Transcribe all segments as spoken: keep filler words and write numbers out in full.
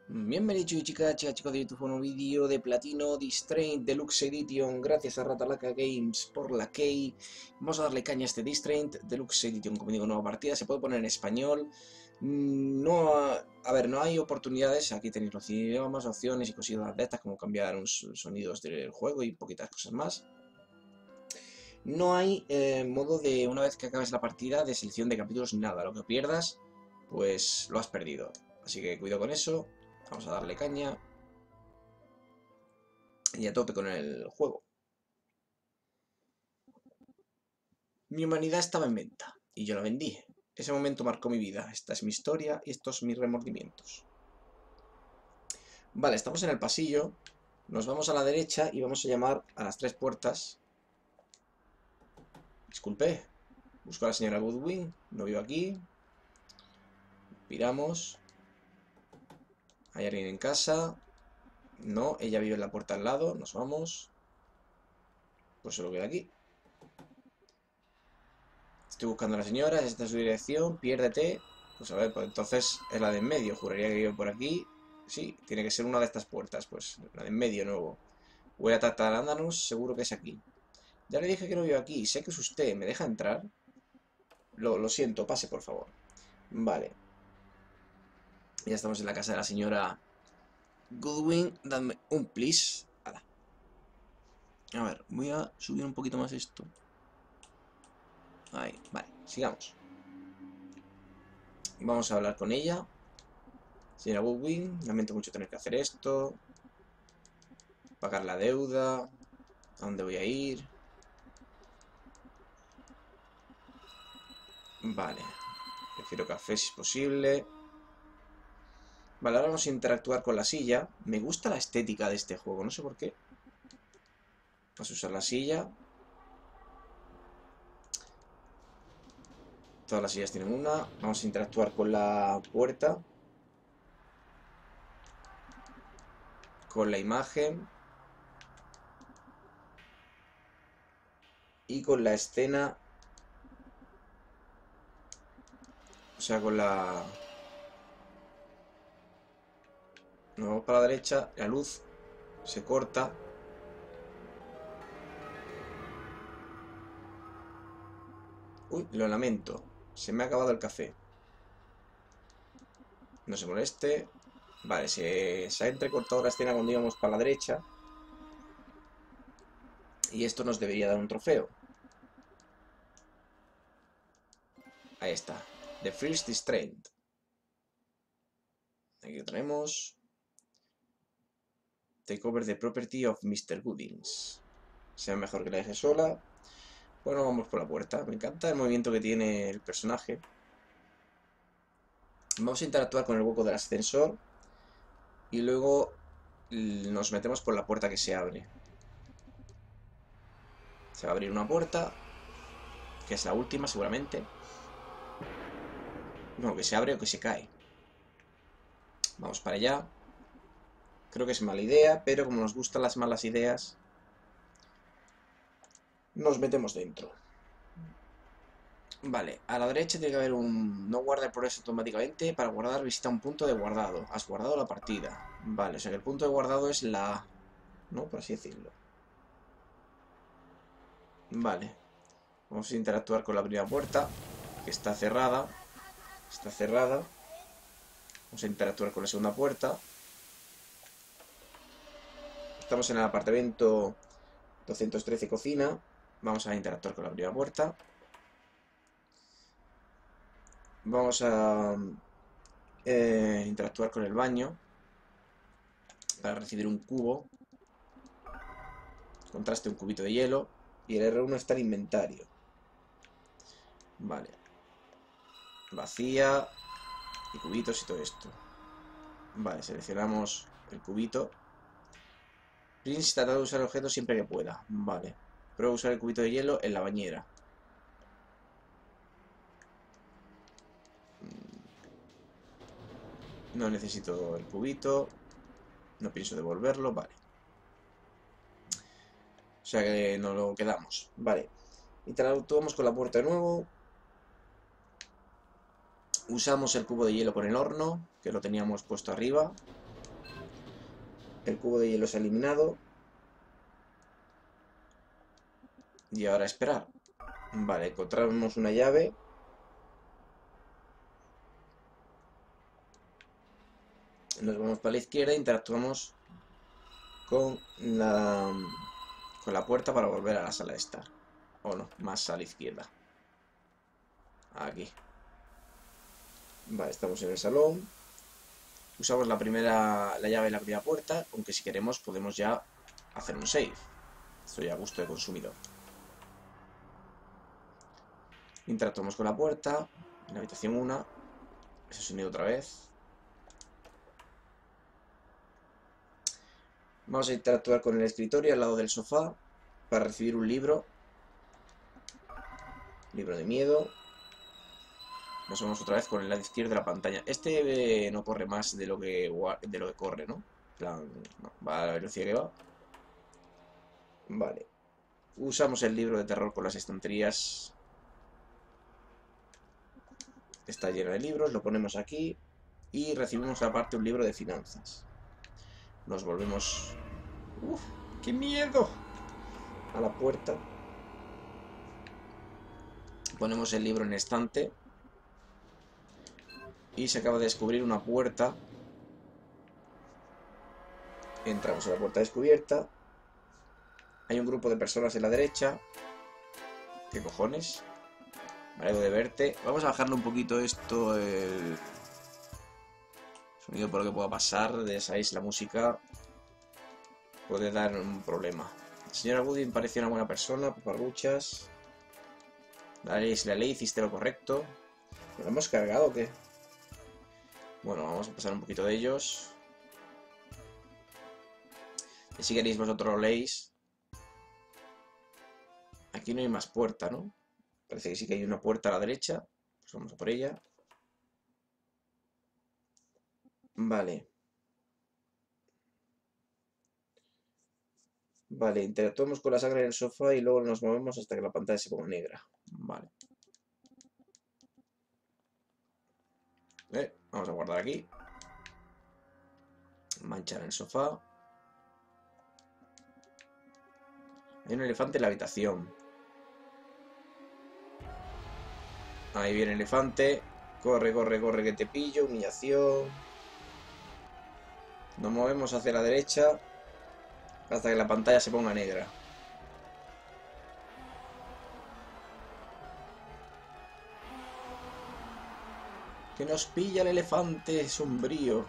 Bienvenidos chicas, chicas, chicos de YouTube a un vídeo de Platino Distrain Deluxe Edition. Gracias a Ratalaca Games por la key. Vamos a darle caña a este Distrain Deluxe Edition. Como digo, nueva partida, se puede poner en español. No, a ver, no hay oportunidades. Aquí tenéis los idiomas, opciones y cositas de estas, como cambiar los sonidos del juego y poquitas cosas más. No hay eh, modo de, una vez que acabes la partida, de selección de capítulos, nada. Lo que pierdas, pues lo has perdido. Así que cuidado con eso. Vamos a darle caña. Y a tope con el juego. Mi humanidad estaba en venta. Y yo la vendí. Ese momento marcó mi vida. Esta es mi historia y estos mis remordimientos. Vale, estamos en el pasillo. Nos vamos a la derecha y vamos a llamar a las tres puertas. Disculpe. Busco a la señora Goodwin. No vivo aquí. Piramos. ¿Hay alguien en casa? No, ella vive en la puerta al lado. Nos vamos. Pues solo queda aquí. Estoy buscando a la señora. Esta es su dirección. Piérdete. Pues a ver, pues entonces es la de en medio. Juraría que vive por aquí. Sí, tiene que ser una de estas puertas. Pues la de en medio nuevo. Voy a Tatarándanos. Seguro que es aquí. Ya le dije que no vivo aquí. Sé que es usted. ¿Me deja entrar? Lo, lo siento. Pase, por favor. Vale. Ya estamos en la casa de la señora Goodwin. Dadme un please. Hala. A ver, voy a subir un poquito más esto. Ahí, vale. Sigamos. Vamos a hablar con ella. Señora Goodwin, lamento mucho tener que hacer esto. Pagar la deuda. ¿A dónde voy a ir? Vale. Prefiero café si es posible. Vale, ahora vamos a interactuar con la silla. Me gusta la estética de este juego, no sé por qué. Vamos a usar la silla. Todas las sillas tienen una. Vamos a interactuar con la puerta. Con la imagen. Y con la escena. O sea, con la... Nos vamos para la derecha. La luz se corta. Uy, lo lamento. Se me ha acabado el café. No se moleste. Vale, se, se ha entrecortado la escena cuando íbamos para la derecha. Y esto nos debería dar un trofeo. Ahí está. The First Distraint. Aquí lo tenemos. Take over the property of mister Goodings. Sea mejor que la deje sola. Bueno, vamos por la puerta. Me encanta el movimiento que tiene el personaje. Vamos a interactuar con el hueco del ascensor. Y luego nos metemos por la puerta que se abre. Se va a abrir una puerta, que es la última seguramente. No, que se abre o que se cae. Vamos para allá. Creo que es mala idea, pero como nos gustan las malas ideas, nos metemos dentro. Vale, a la derecha tiene que haber un... No guarda el progreso automáticamente. Para guardar visita un punto de guardado. Has guardado la partida. Vale, o sea que el punto de guardado es la A, ¿no? Por así decirlo. Vale. Vamos a interactuar con la primera puerta, que está cerrada. Está cerrada. Vamos a interactuar con la segunda puerta. Estamos en el apartamento doscientos trece cocina. Vamos a interactuar con la primera puerta. Vamos a eh, interactuar con el baño para recibir un cubo. Contraste un cubito de hielo. Y el erre uno está en inventario. Vale. Vacía. Y cubitos y todo esto. Vale, seleccionamos el cubito. Prince trata de usar el objeto siempre que pueda. Vale. Prueba a usar el cubito de hielo en la bañera. No necesito el cubito. No pienso devolverlo. Vale. O sea que nos lo quedamos. Vale. Interactuamos con la puerta de nuevo. Usamos el cubo de hielo con el horno, que lo teníamos puesto arriba. El cubo de hielo se ha eliminado. Y ahora esperar. Vale, encontramos una llave. Nos vamos para la izquierda e interactuamos con la, con la puerta para volver a la sala de estar. O no, más a la izquierda. Aquí. Vale, estamos en el salón. Usamos la primera, la llave de la primera puerta, aunque si queremos podemos ya hacer un save. Estoy a gusto de consumidor. Interactuamos con la puerta. En la habitación uno. Ese sonido otra vez. Vamos a interactuar con el escritorio al lado del sofá para recibir un libro. Libro de miedo. Nos vamos otra vez con el lado izquierdo de la pantalla. Este eh, no corre más de lo que de lo que corre, ¿no? En plan, no, va a la velocidad que va. Vale. Usamos el libro de terror con las estanterías. Está lleno de libros, lo ponemos aquí. Y recibimos aparte un libro de finanzas. Nos volvemos... ¡Uf! ¡Qué miedo! A la puerta. Ponemos el libro en estante. Y se acaba de descubrir una puerta. Entramos a la puerta descubierta. Hay un grupo de personas en la derecha. ¿Qué cojones? Me alegro de verte. Vamos a bajarle un poquito esto, el sonido por lo que pueda pasar. De sabéis, la música puede dar un problema. La señora Goodwin parecía una buena persona, paparruchas. La ley es la ley, hiciste lo correcto. ¿Lo hemos cargado o qué? Bueno, vamos a pasar un poquito de ellos. Y si queréis vosotros lo leéis. Aquí no hay más puerta, ¿no? Parece que sí que hay una puerta a la derecha. Pues vamos a por ella. Vale. Vale, interactuamos con la sangre en el sofá y luego nos movemos hasta que la pantalla se ponga negra. Vale. Eh, vamos a guardar aquí. Manchar en el sofá. Hay un elefante en la habitación. Ahí viene el elefante. Corre, corre, corre que te pillo. Humillación. Nos movemos hacia la derecha hasta que la pantalla se ponga negra. Que nos pilla el elefante sombrío.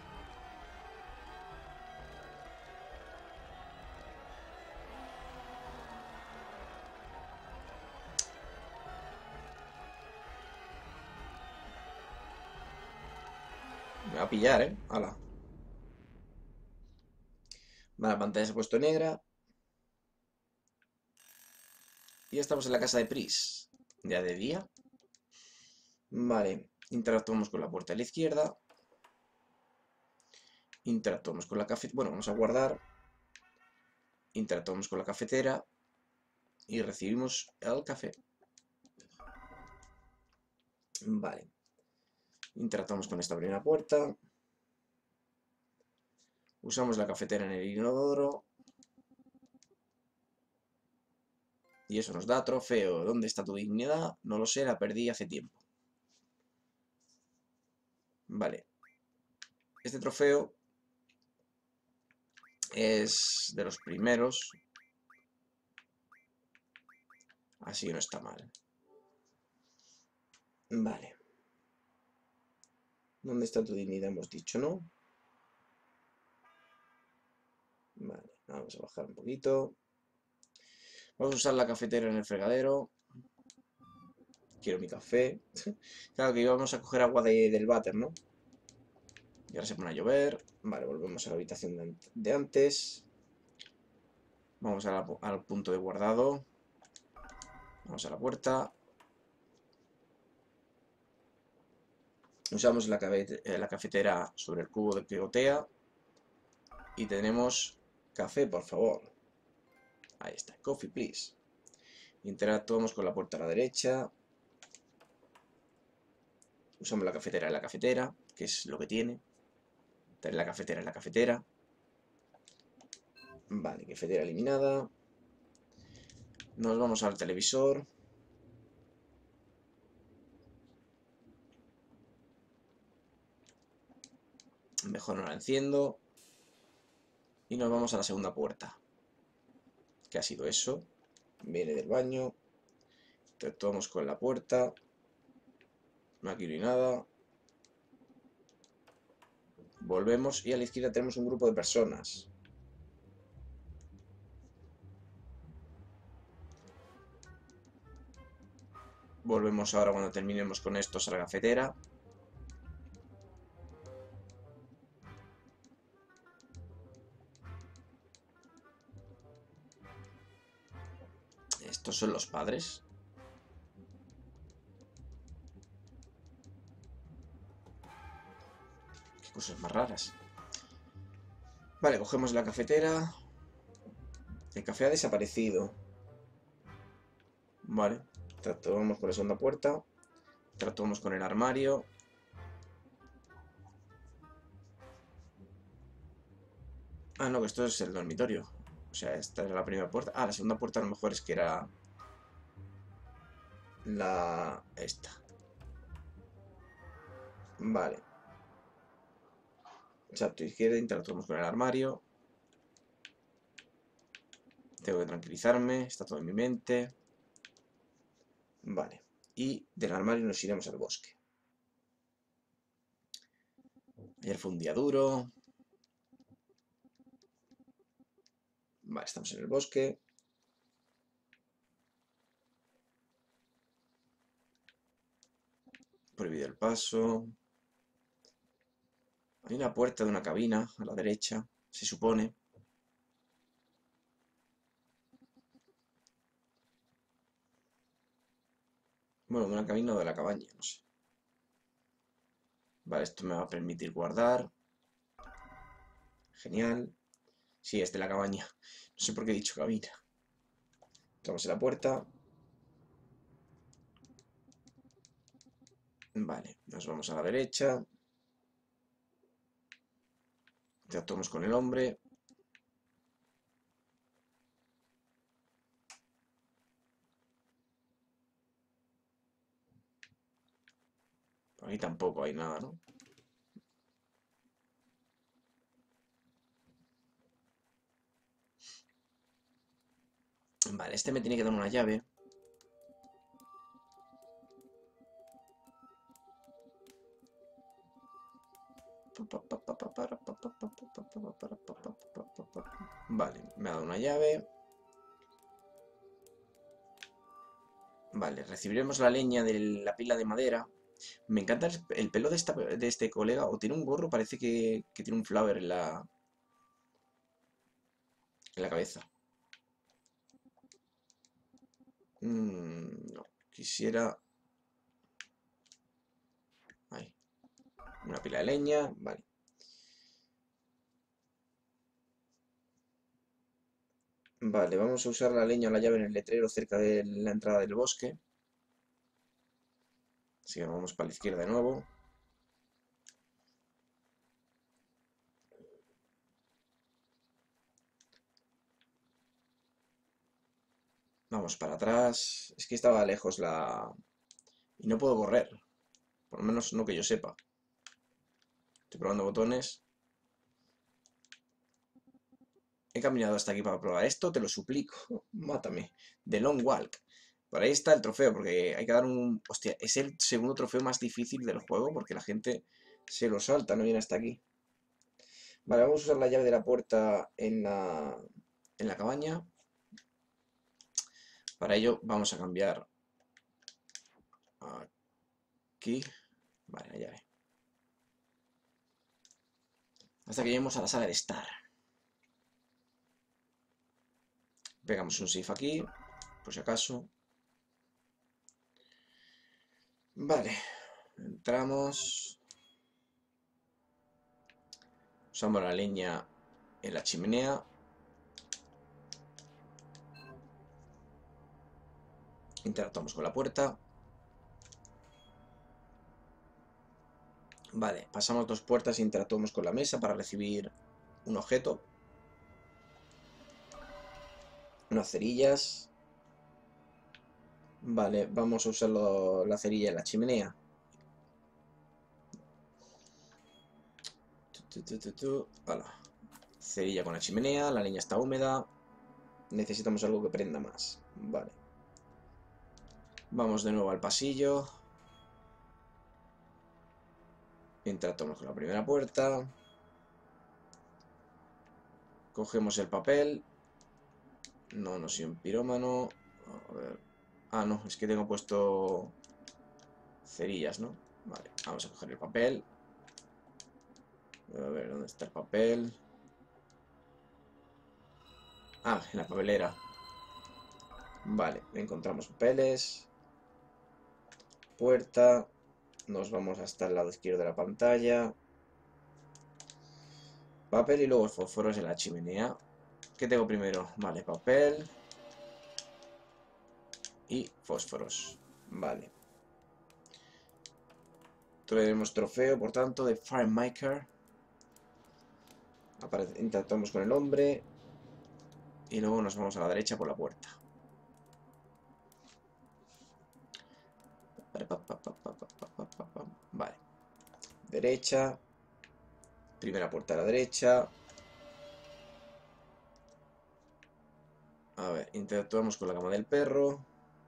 Me va a pillar, ¿eh? Hala. Vale, la pantalla se ha puesto negra. Y ya estamos en la casa de Pris. Ya de día. Vale. Interactuamos con la puerta de la izquierda. Interactuamos con la cafetera. Bueno, vamos a guardar. Interactuamos con la cafetera. Y recibimos el café. Vale. Interactuamos con esta primera puerta. Usamos la cafetera en el inodoro. Y eso nos da trofeo. ¿Dónde está tu dignidad? No lo sé, la perdí hace tiempo. Vale. Este trofeo es de los primeros. Así que no está mal. Vale. ¿Dónde está tu dignidad? Hemos dicho, ¿no? Vale, vamos a bajar un poquito. Vamos a usar la cafetera en el fregadero. Quiero mi café. Claro que íbamos a coger agua de, del váter, ¿no? Y ahora se pone a llover. Vale, volvemos a la habitación de, de antes. Vamos a la, al punto de guardado. Vamos a la puerta. Usamos la, la cafetera sobre el cubo de que gotea. Y tenemos café, por favor. Ahí está, coffee please. Interactuamos con la puerta a la derecha. Usamos la cafetera en la cafetera, que es lo que tiene. Tener la cafetera en la cafetera. Vale, cafetera eliminada. Nos vamos al televisor. Mejor no la enciendo. Y nos vamos a la segunda puerta. ¿Qué ha sido eso? Viene del baño. Interactuamos con la puerta. No, aquí no hay nada. Volvemos y a la izquierda tenemos un grupo de personas. Volvemos ahora cuando terminemos con estos a la cafetera. Estos son los padres. Qué cosas más raras. Vale, cogemos la cafetera. El café ha desaparecido. Vale, tratamos con la segunda puerta. Tratamos con el armario. Ah, no, que esto es el dormitorio. O sea, esta es la primera puerta. Ah, la segunda puerta a lo mejor es que era... La... esta. Vale. Salto izquierda, interactuamos con el armario. Tengo que tranquilizarme, está todo en mi mente. Vale. Y del armario nos iremos al bosque. Ayer fue un día duro. Vale, estamos en el bosque. Prohibido el paso. Hay una puerta de una cabina a la derecha, se supone. Bueno, de una cabina o de la cabaña, no sé. Vale, esto me va a permitir guardar. Genial. Sí, es de la cabaña. No sé por qué he dicho cabina. Entramos en la puerta. Vale, nos vamos a la derecha. Interactuamos con el hombre. Por ahí tampoco hay nada, ¿no? Vale, este me tiene que dar una llave. Vale, me ha dado una llave. Vale, recibiremos la leña de la pila de madera. Me encanta el, el pelo de, esta, de este colega. O tiene un gorro, parece que, que tiene un flower en la, en la cabeza. Mm, no, quisiera... Ahí. Una pila de leña, vale. Vale, vamos a usar la leña o la llave en el letrero cerca de la entrada del bosque. Así que vamos para la izquierda de nuevo. Vamos para atrás. Es que estaba lejos la... Y no puedo correr. Por lo menos no que yo sepa. Estoy probando botones. He caminado hasta aquí para probar esto, te lo suplico. Mátame. The Long Walk. Por ahí está el trofeo, porque hay que dar un... Hostia, es el segundo trofeo más difícil del juego, porque la gente se lo salta, no viene hasta aquí. Vale, vamos a usar la llave de la puerta en la, en la cabaña. Para ello vamos a cambiar aquí. Vale, la llave. Hasta que lleguemos a la sala de estar. Pegamos un save aquí, por si acaso. Vale, entramos. Usamos la leña en la chimenea. Interactuamos con la puerta. Vale, pasamos dos puertas e interactuamos con la mesa para recibir un objeto. Unas cerillas. Vale, vamos a usar lo- la cerilla en la chimenea. Tu, tu, tu, tu. Hala. Cerilla con la chimenea, la leña está húmeda. Necesitamos algo que prenda más. Vale. Vamos de nuevo al pasillo. Interactuamos con la primera puerta. Cogemos el papel. No, no soy un pirómano. A ver. Ah, no, es que tengo puesto cerillas, ¿no? Vale, vamos a coger el papel. A ver, ¿dónde está el papel? Ah, en la papelera. Vale, encontramos papeles. Puerta. Nos vamos hasta el lado izquierdo de la pantalla. Papel y luego fósforos en la chimenea. ¿Qué tengo primero? Vale, papel. Y fósforos. Vale. Tenemos trofeo, por tanto, de Firemaker. Aparece, interactuamos con el hombre. Y luego nos vamos a la derecha por la puerta. Vale. Derecha. Primera puerta a la derecha. A ver, interactuamos con la cama del perro.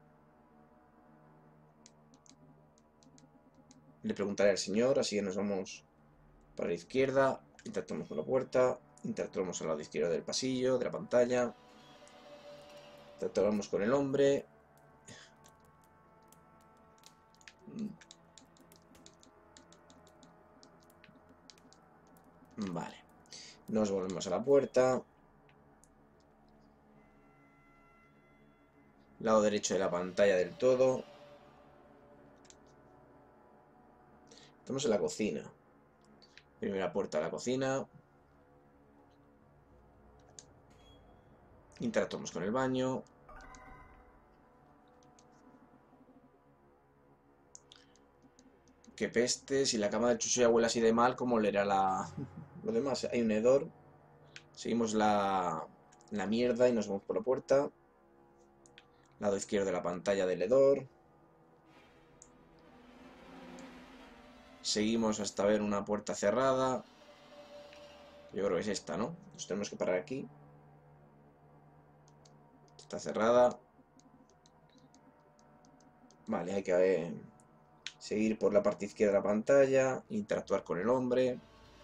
Le preguntaré al señor, así que nos vamos para la izquierda. Interactuamos con la puerta. Interactuamos al lado izquierdo del pasillo, de la pantalla. Interactuamos con el hombre. Vale. Nos volvemos a la puerta. Lado derecho de la pantalla del todo. Estamos en la cocina. Primera puerta a la cocina. Interactuamos con el baño. Qué peste, si la cama del chucho ya huele así de mal, ¿cómo leerá la... lo demás? Hay un hedor. Seguimos la... la mierda y nos vamos por la puerta. Lado izquierdo de la pantalla del hedor. Seguimos hasta ver una puerta cerrada. Yo creo que es esta, ¿no? Nos tenemos que parar aquí. Está cerrada. Vale, hay que eh, seguir por la parte izquierda de la pantalla. Interactuar con el hombre.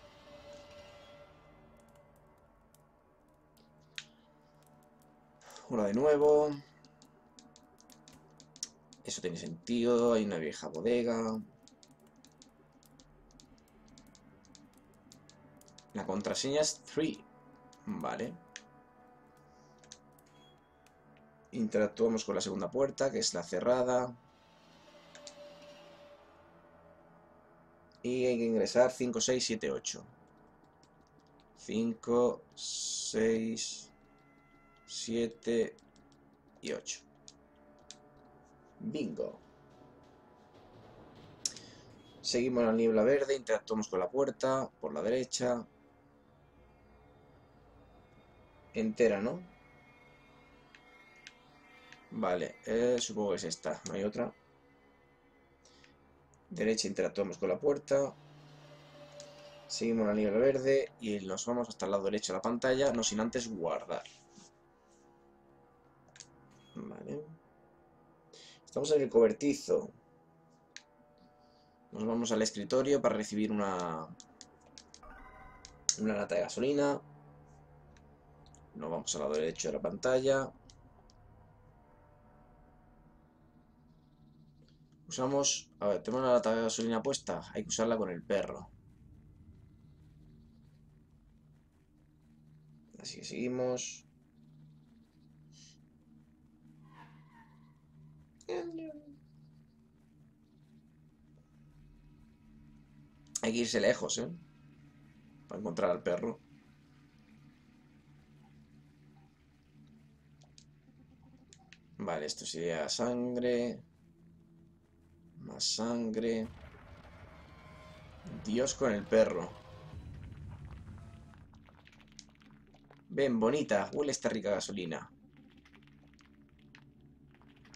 Hola de nuevo. Eso tiene sentido. Hay una vieja bodega. La contraseña es tres. Vale. Interactuamos con la segunda puerta, que es la cerrada. Y hay que ingresar cinco, seis, siete, ocho. cinco, seis, siete y ocho. Bingo. Seguimos la niebla verde, interactuamos con la puerta, por la derecha. Entera, ¿no? Vale, eh, supongo que es esta, no hay otra. Derecha, interactuamos con la puerta. Seguimos la niebla verde y nos vamos hasta el lado derecho de la pantalla, no sin antes guardar. Vale. Estamos en el cobertizo. Nos vamos al escritorio para recibir una, una lata de gasolina. Nos vamos al lado derecho de la pantalla. Usamos... A ver, tenemos la lata de gasolina puesta. Hay que usarla con el perro. Así que seguimos. Hay que irse lejos, ¿eh? Para encontrar al perro. Vale, esto sería sangre. Más sangre. Dios con el perro. Ven, bonita. Huele esta rica gasolina.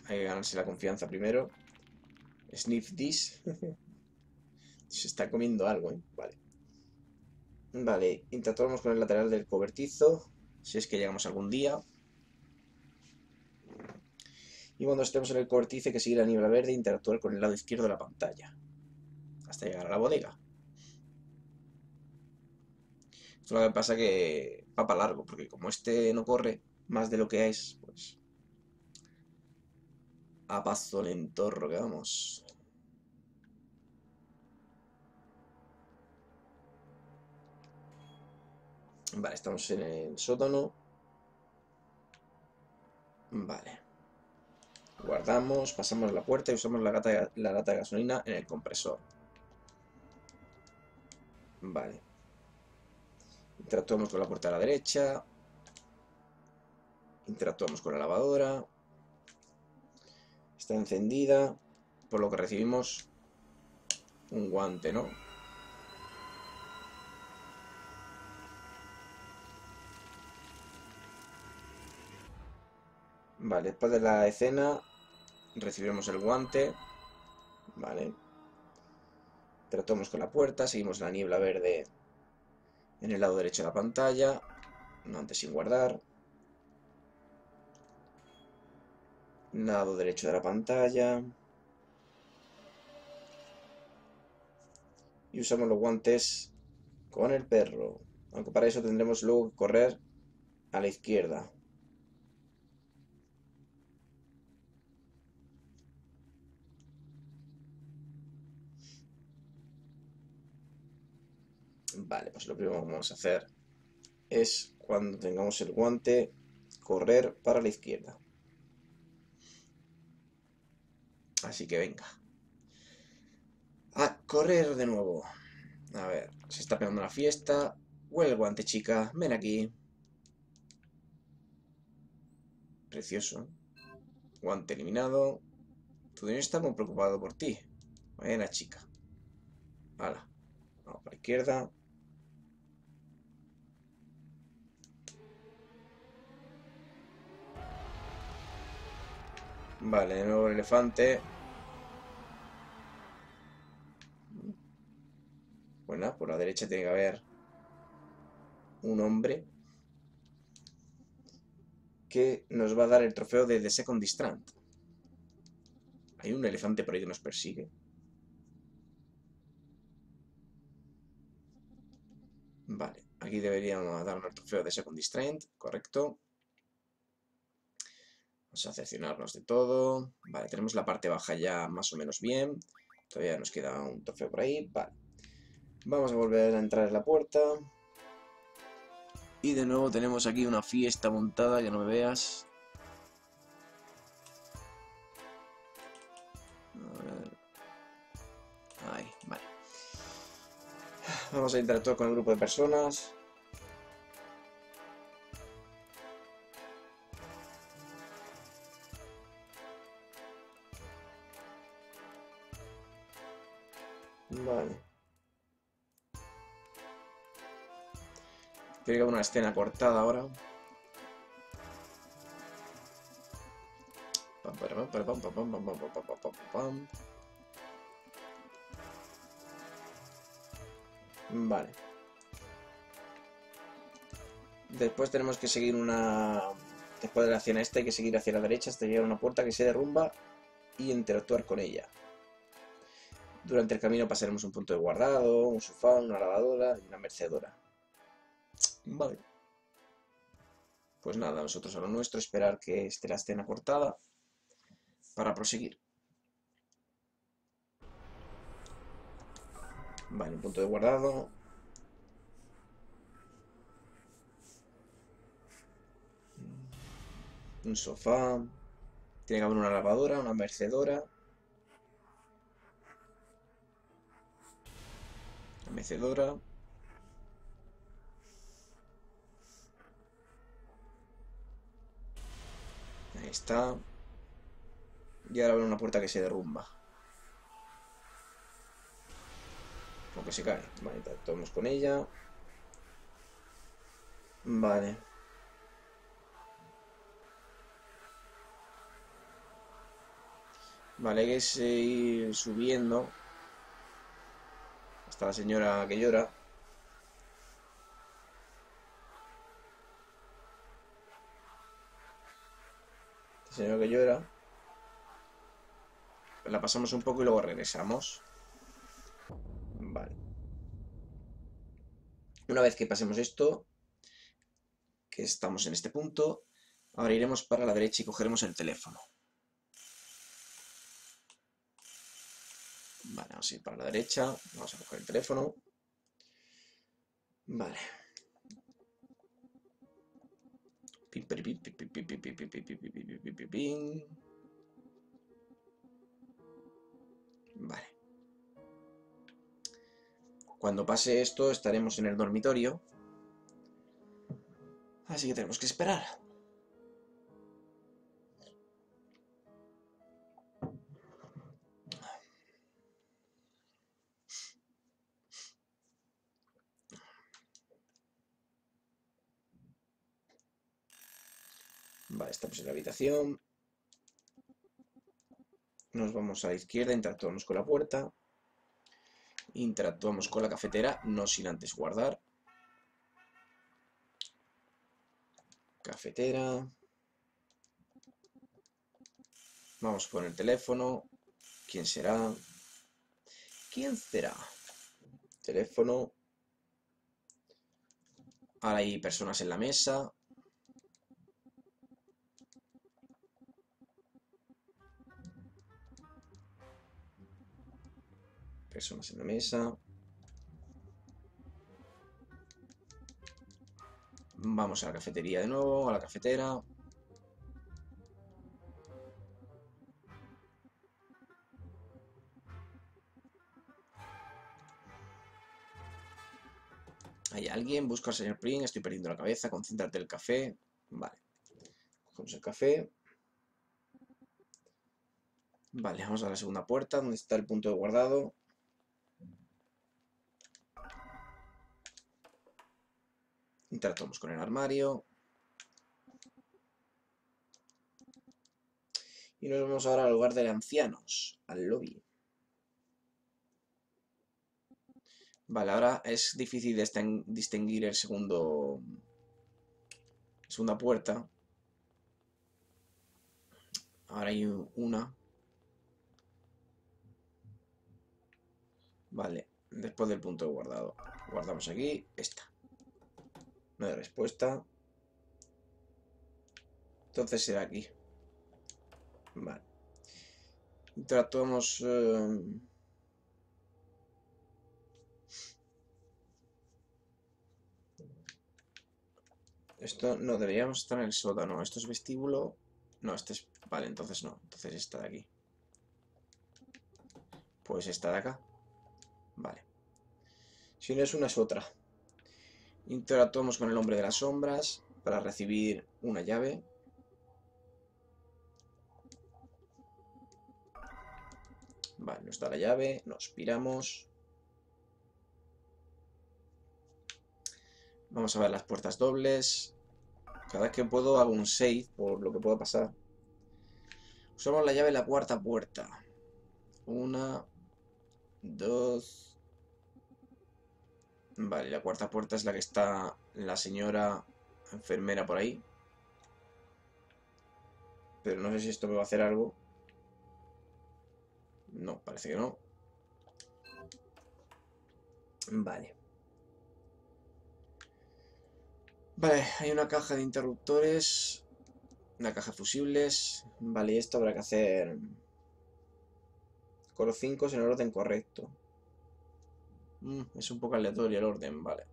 Hay que ganarse la confianza primero. Sniff this. Se está comiendo algo, ¿eh? Vale. Vale, interactuamos con el lateral del cobertizo. Si es que llegamos algún día. Y cuando estemos en el cobertizo hay que seguir la niebla verde e interactuar con el lado izquierdo de la pantalla. Hasta llegar a la bodega. Esto lo que pasa que va para largo, porque como este no corre más de lo que es, pues... A paso lento que vamos. Vale, estamos en el sótano. Vale. Guardamos, pasamos la puerta y usamos la, gata, la lata de gasolina en el compresor. Vale. Interactuamos con la puerta de la derecha. Interactuamos con la lavadora. Está encendida. Por lo que recibimos un guante, ¿no? Vale, después de la escena recibiremos el guante. Vale. Interactuamos con la puerta. Seguimos la niebla verde en el lado derecho de la pantalla. No antes sin guardar. Lado derecho de la pantalla. Y usamos los guantes con el perro. Aunque para eso tendremos luego que correr a la izquierda. Vale, pues lo primero que vamos a hacer es, cuando tengamos el guante, correr para la izquierda. Así que venga. A correr de nuevo. A ver, se está pegando una fiesta. Huele el guante, chica. Ven aquí. Precioso. Guante eliminado. Tu dueño está muy preocupado por ti. Buena chica. Hala. Vamos para la izquierda. Vale, de nuevo el elefante. Bueno, por la derecha tiene que haber un hombre que nos va a dar el trofeo de The Second Distrant. Hay un elefante por ahí que nos persigue. Vale, aquí deberíamos darnos el trofeo de Second Distrant, correcto. Vamos a seccionarnos de todo. Vale, tenemos la parte baja ya más o menos bien. Todavía nos queda un trofeo por ahí. Vale. Vamos a volver a entrar en la puerta. Y de nuevo tenemos aquí una fiesta montada, que no me veas. A ver. Ahí, vale. Vamos a interactuar con el grupo de personas. Vale. Tiene que haber una escena cortada ahora. Pam, pam, pam, pam, pam, pam, pam, pam, pam, pam, pam. Vale. Después tenemos que seguir una... Después de la escena esta hay que seguir hacia la derecha hasta llegar a una puerta que se derrumba y interactuar con ella. Durante el camino pasaremos un punto de guardado, un sofá, una lavadora y una mecedora. Vale. Pues nada, nosotros a lo nuestro, esperar que esté la escena cortada para proseguir. Vale, un punto de guardado. Un sofá. Tiene que haber una lavadora, una mecedora. Una mecedora. Ahí está. Y ahora habrá una puerta que se derrumba. O que se cae. Vale, tomamos con ella. Vale. Vale, hay que seguir subiendo hasta la señora que llora. La señora que llora. La pasamos un poco y luego regresamos. Vale. Una vez que pasemos esto, que estamos en este punto, ahora iremos para la derecha y cogeremos el teléfono. Vale, vamos a ir para la derecha, vamos a coger el teléfono. Vale. Vale. Cuando pase esto estaremos en el dormitorio. Así que tenemos que esperar. Vale, estamos en la habitación. Nos vamos a la izquierda, interactuamos con la puerta. Interactuamos con la cafetera, no sin antes guardar. Cafetera. Vamos con el teléfono. ¿Quién será? ¿Quién será? Teléfono. Ahora hay personas en la mesa. Personas en la mesa. Vamos a la cafetería de nuevo, a la cafetera. Hay alguien, busca al señor Pring, estoy perdiendo la cabeza, concéntrate en el café. Vale. Cogemos el café. Vale, vamos a la segunda puerta, donde está el punto de guardado. Interactuamos con el armario. Y nos vamos ahora al lugar de ancianos, al lobby. Vale, ahora es difícil distinguir el segundo... segunda puerta. Ahora hay una. Vale, después del punto de guardado. Guardamos aquí, esta. No hay respuesta. Entonces será aquí. Vale. Interactuamos... Eh... Esto no, deberíamos estar en el sótano. Esto es vestíbulo. No, este es... Vale, entonces no. Entonces esta de aquí. Pues esta de acá. Vale. Si no es una, es otra. Interactuamos con el hombre de las sombras para recibir una llave. Vale, nos da la llave. Nos piramos. Vamos a ver las puertas dobles. Cada vez que puedo hago un save por lo que pueda pasar. Usamos la llave en la cuarta puerta. Una, dos. Vale, la cuarta puerta es la que está la señora enfermera por ahí. Pero no sé si esto me va a hacer algo. No, parece que no. Vale. Vale, hay una caja de interruptores. Una caja de fusibles. Vale, y esto habrá que hacer con los cinco en el orden correcto. Mm, es un poco aleatorio el orden, vale.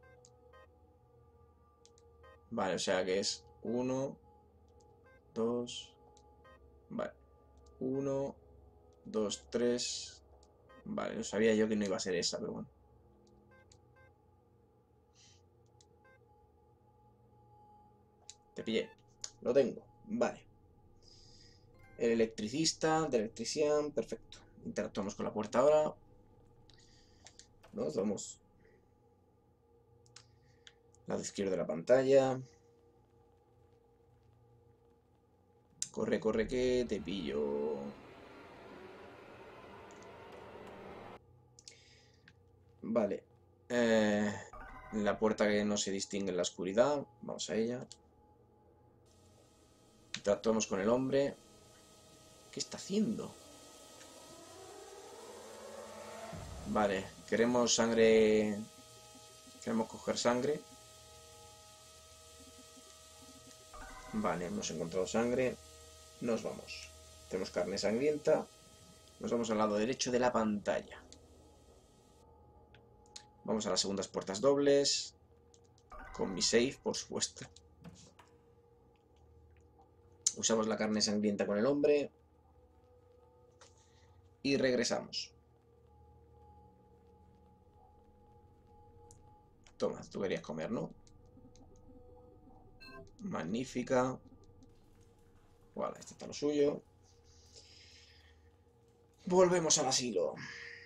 Vale, o sea que es uno, dos, vale, uno, dos, tres, vale, no sabía yo que no iba a ser esa, pero bueno. Te pillé, lo tengo, vale. El electricista, de electrician, perfecto. Interactuamos con la puerta ahora. Nos vamos. Lado izquierdo de la pantalla. Corre, corre que te pillo. Vale. Eh, la puerta que no se distingue en la oscuridad. Vamos a ella. Interactuamos con el hombre. ¿Qué está haciendo? Vale. Queremos sangre. Queremos coger sangre. Vale, hemos encontrado sangre. Nos vamos. Tenemos carne sangrienta. Nos vamos al lado derecho de la pantalla. Vamos a las segundas puertas dobles. Con mi save, por supuesto. Usamos la carne sangrienta con el hombre. Y regresamos. Toma, tú querías comer, ¿no? Magnífica. Vale, este está lo suyo. Volvemos al asilo.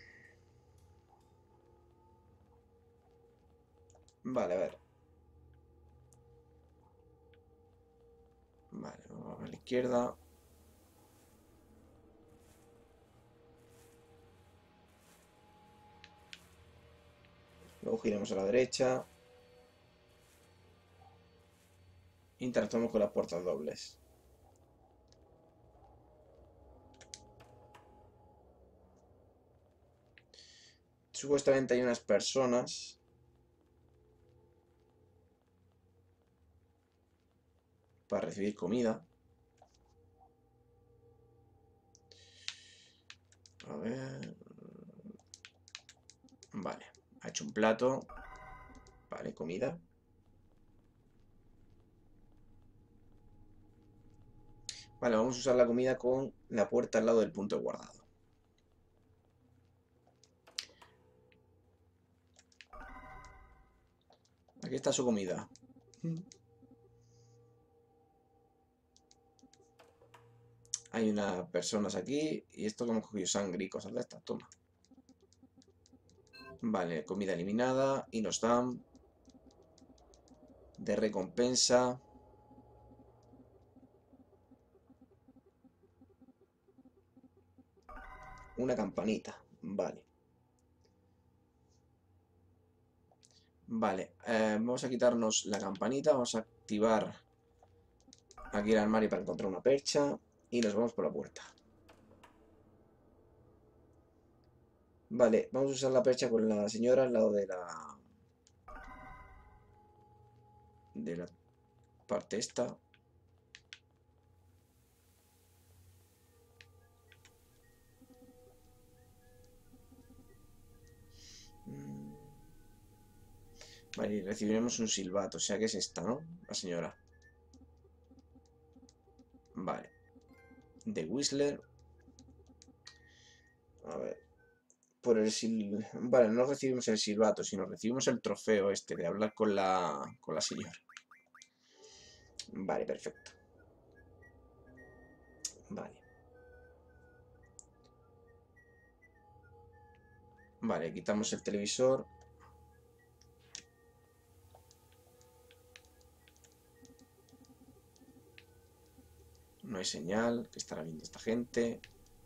Vale, a ver. Vale, vamos a la izquierda. Luego giramos a la derecha. Interactuamos con las puertas dobles. Supuestamente hay unas personas para recibir comida. A ver. Vale, ha hecho un plato. Vale, comida. Vale, vamos a usar la comida con la puerta al lado del punto de guardado. Aquí está su comida. Hay unas personas aquí y esto que hemos cogido sangre y cosas de estas. Toma. Vale, comida eliminada y nos dan de recompensa una campanita. Vale. Vale, eh, vamos a quitarnos la campanita, vamos a activar aquí el armario para encontrar una percha y nos vamos por la puerta. Vale, vamos a usar la percha con la señora al lado de la... de la parte esta. Vale, y recibiremos un silbato, o sea que es esta, ¿no? La señora. Vale. The Whistler. A ver. Por el sil... Vale, no recibimos el silbato, sino recibimos el trofeo este de hablar con la, con la señora. Vale, perfecto. Vale. Vale, quitamos el televisor. No hay señal, que estará viendo esta gente.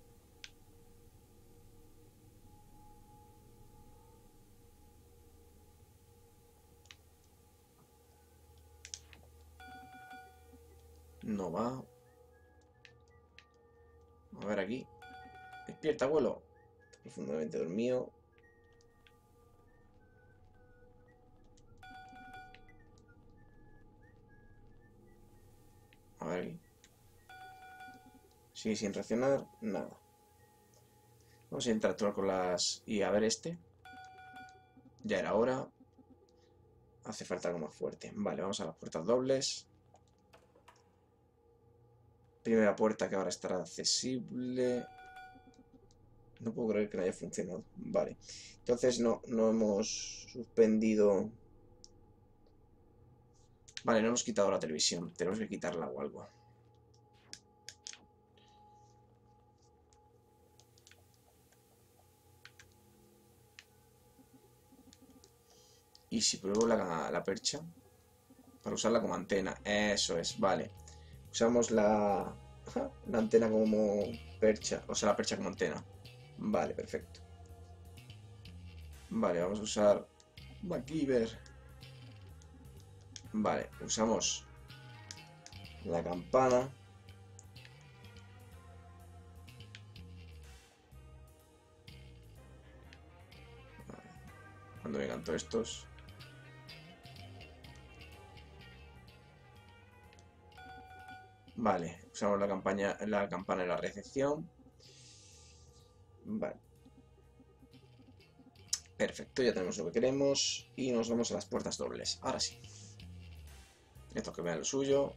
No va. A ver aquí. Despierta, abuelo. Está profundamente dormido. A ver aquí. Sigue sin reaccionar. Nada. Vamos a interactuar con las... Y a ver este. Ya era hora. Hace falta algo más fuerte. Vale, vamos a las puertas dobles. Primera puerta que ahora estará accesible. No puedo creer que no haya funcionado. Vale. Entonces no, no hemos suspendido... Vale, no hemos quitado la televisión. Tenemos que quitarla o algo. Y si pruebo la, la percha para usarla como antena. Eso es, vale. Usamos la, la antena como percha. O sea, la percha como antena. Vale, perfecto. Vale, vamos a usar MacGyver. Vale, usamos la campana. Vale. Cuando vengan todos estos. Vale, usamos la campaña, la campana en la recepción. Vale. Perfecto, ya tenemos lo que queremos. Y nos vamos a las puertas dobles. Ahora sí. Esto que vean lo suyo.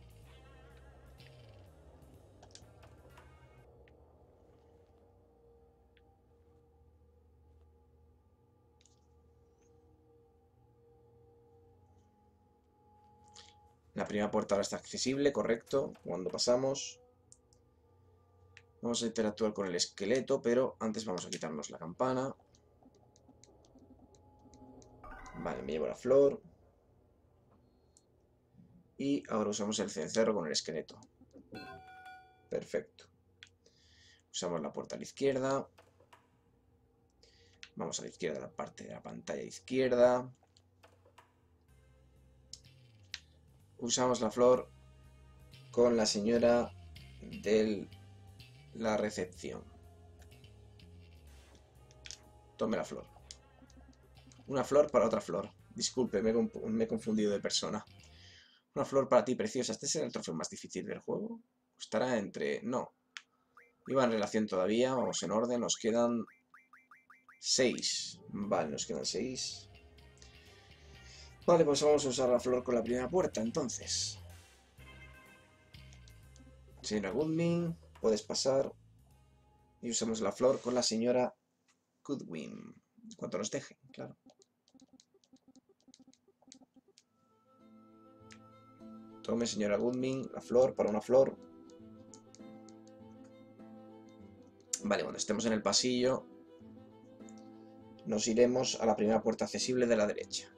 La primera puerta ahora está accesible, correcto. Cuando pasamos, vamos a interactuar con el esqueleto, pero antes vamos a quitarnos la campana. Vale, me llevo la flor. Y ahora usamos el cencerro con el esqueleto. Perfecto. Usamos la puerta a la izquierda. Vamos a la izquierda, la parte de la pantalla izquierda. Usamos la flor con la señora de la recepción. Tome la flor. Una flor para otra flor. Disculpe, me, me he confundido de persona. Una flor para ti, preciosa. ¿Este será el trofeo más difícil del juego? Estará entre... No. Iba en relación todavía. Vamos en orden. Nos quedan seis. Vale, nos quedan seis. Vale, pues vamos a usar la flor con la primera puerta, entonces. Señora Goodwin, puedes pasar. Y usamos la flor con la señora Goodwin. Cuanto nos deje, claro. Tome, señora Goodwin, la flor para una flor. Vale, cuando estemos en el pasillo, nos iremos a la primera puerta accesible de la derecha.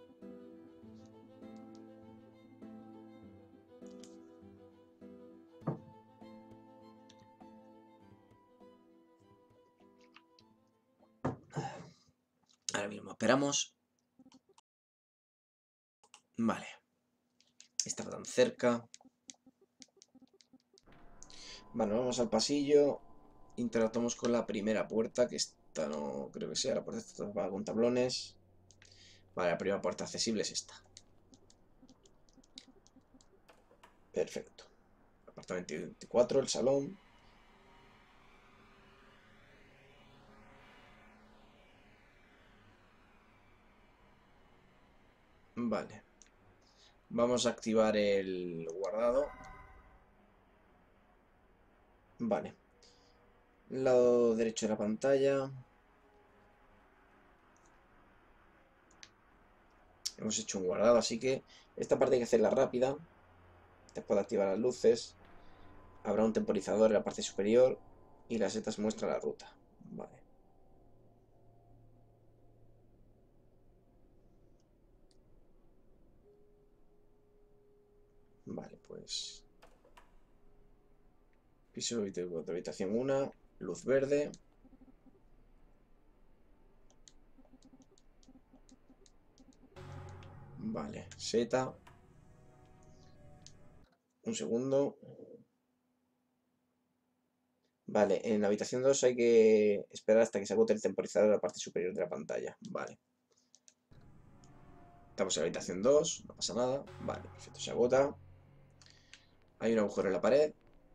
Ahora mismo esperamos. Vale. Estaba tan cerca. Vale, vamos al pasillo. Interactuamos con la primera puerta, que esta no creo que sea. La puerta está tapada con tablones. Vale, la primera puerta accesible es esta. Perfecto. Apartamento veinticuatro, el salón. Vale. Vamos a activar el guardado. Vale. Lado derecho de la pantalla. Hemos hecho un guardado, así que esta parte hay que hacerla rápida. Después de activar las luces, habrá un temporizador en la parte superior y las setas muestran la ruta. Vale. Vale, pues... Piso de habitación uno, luz verde. Vale, seta. Un segundo. Vale, en la habitación dos hay que esperar hasta que se agote el temporizador en la parte superior de la pantalla. Vale. Estamos en la habitación dos, no pasa nada. Vale, perfecto, se agota. Hay un agujero en la pared.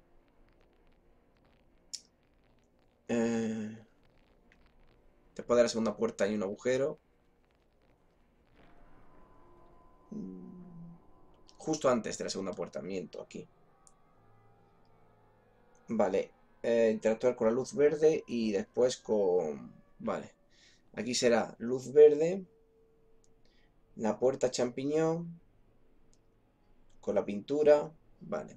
Eh... Después de la segunda puerta hay un agujero. Justo antes de la segunda puerta, miento, aquí. Vale, eh, interactuar con la luz verde y después con... Vale, aquí será luz verde, la puerta champiñón, con la pintura, vale.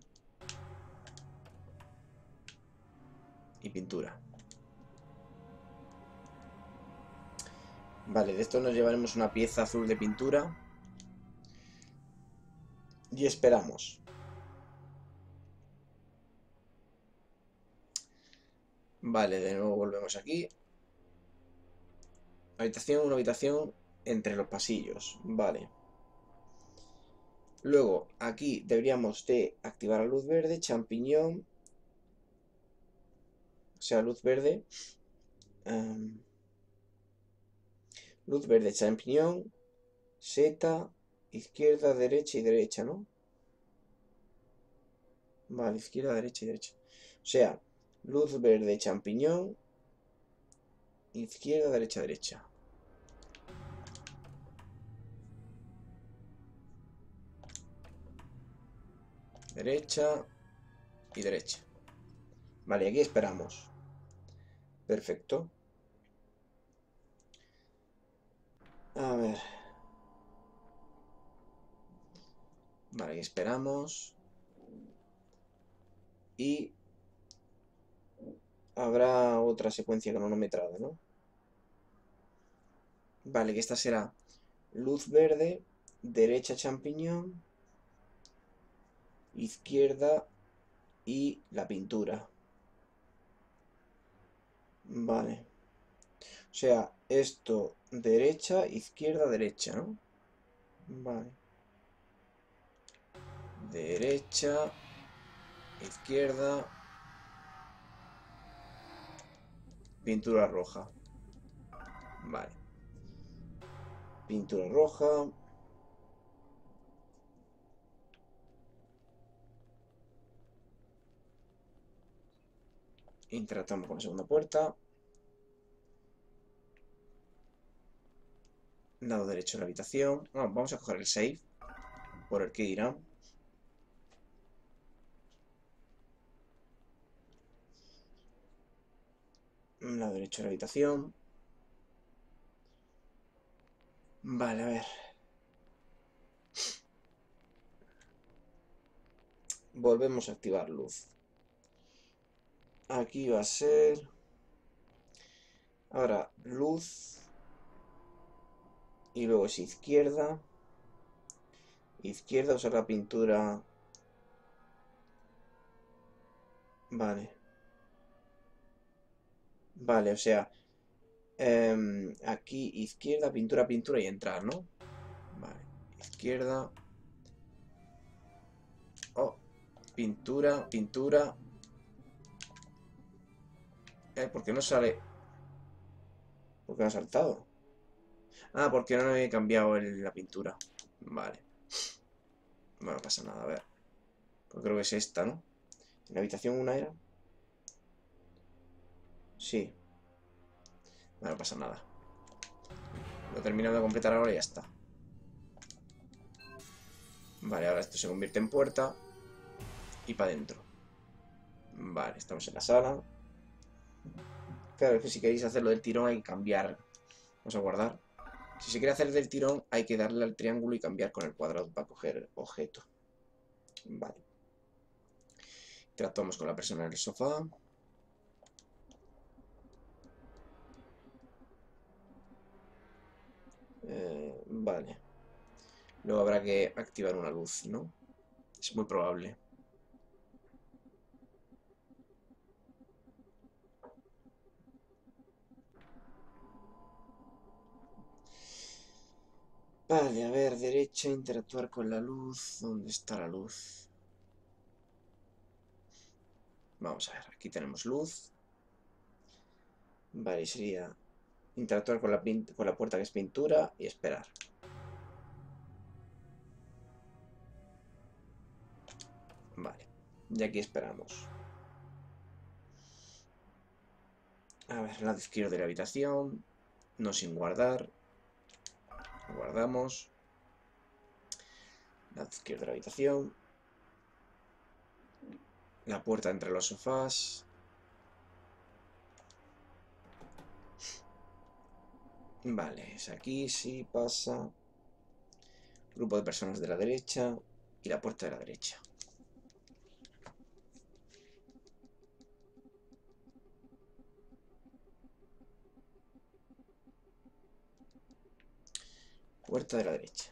Y pintura. Vale, de esto nos llevaremos una pieza azul de pintura. Y esperamos. Vale, de nuevo volvemos aquí. Habitación, una habitación entre los pasillos. Vale. Luego, aquí deberíamos de activar la luz verde, champiñón. O sea, luz verde. Um, luz verde, champiñón. Seta. Izquierda, derecha y derecha, ¿no? Vale, izquierda, derecha y derecha. O sea, luz verde, champiñón. Izquierda, derecha, derecha. Derecha y derecha. Vale, aquí esperamos. Perfecto. A ver. Vale, aquí esperamos. Y habrá otra secuencia cronometrada, ¿no? Vale, que esta será luz verde, derecha champiñón, izquierda y la pintura. Vale. O sea, esto derecha, izquierda, derecha, ¿no? Vale. Derecha, izquierda, pintura roja. Vale. Pintura roja. Interactuamos con la segunda puerta. Lado derecho de la habitación. Bueno, vamos a coger el save. Por el que irán. Lado derecho de la habitación. Vale, a ver. Volvemos a activar luz. Aquí va a ser... Ahora, luz. Y luego es izquierda. Izquierda, usar la pintura. Vale. Vale, o sea... eh, aquí, izquierda, pintura, pintura y entrar, ¿no? Vale. Izquierda. Oh. Pintura, pintura. Eh, ¿por qué no sale? ¿Por qué no ha saltado? Ah, porque no he cambiado el- la pintura. Vale. Bueno, no pasa nada, a ver. Pues creo que es esta, ¿no? ¿En la habitación una era? Sí. Bueno, no pasa nada. Lo he terminado de completar ahora y ya está. Vale, ahora esto se convierte en puerta. Y para adentro. Vale, estamos en la sala. Claro, es que si queréis hacerlo del tirón hay que cambiar. Vamos a guardar. Si se quiere hacer del tirón hay que darle al triángulo y cambiar con el cuadrado para coger objeto. Vale. Tratamos con la persona en el sofá. Eh, vale. Luego habrá que activar una luz, ¿no? Es muy probable. Vale, a ver, derecha, interactuar con la luz. ¿Dónde está la luz? Vamos a ver, aquí tenemos luz. Vale, sería interactuar con la, con la puerta que es pintura y esperar. Vale, y aquí esperamos. A ver, lado izquierdo de la habitación. No sin guardar. Guardamos. Lado izquierdo de la habitación. La puerta entre los sofás. Vale, es aquí, sí, pasa. Grupo de personas de la derecha. Y la puerta de la derecha. Puerta de la derecha.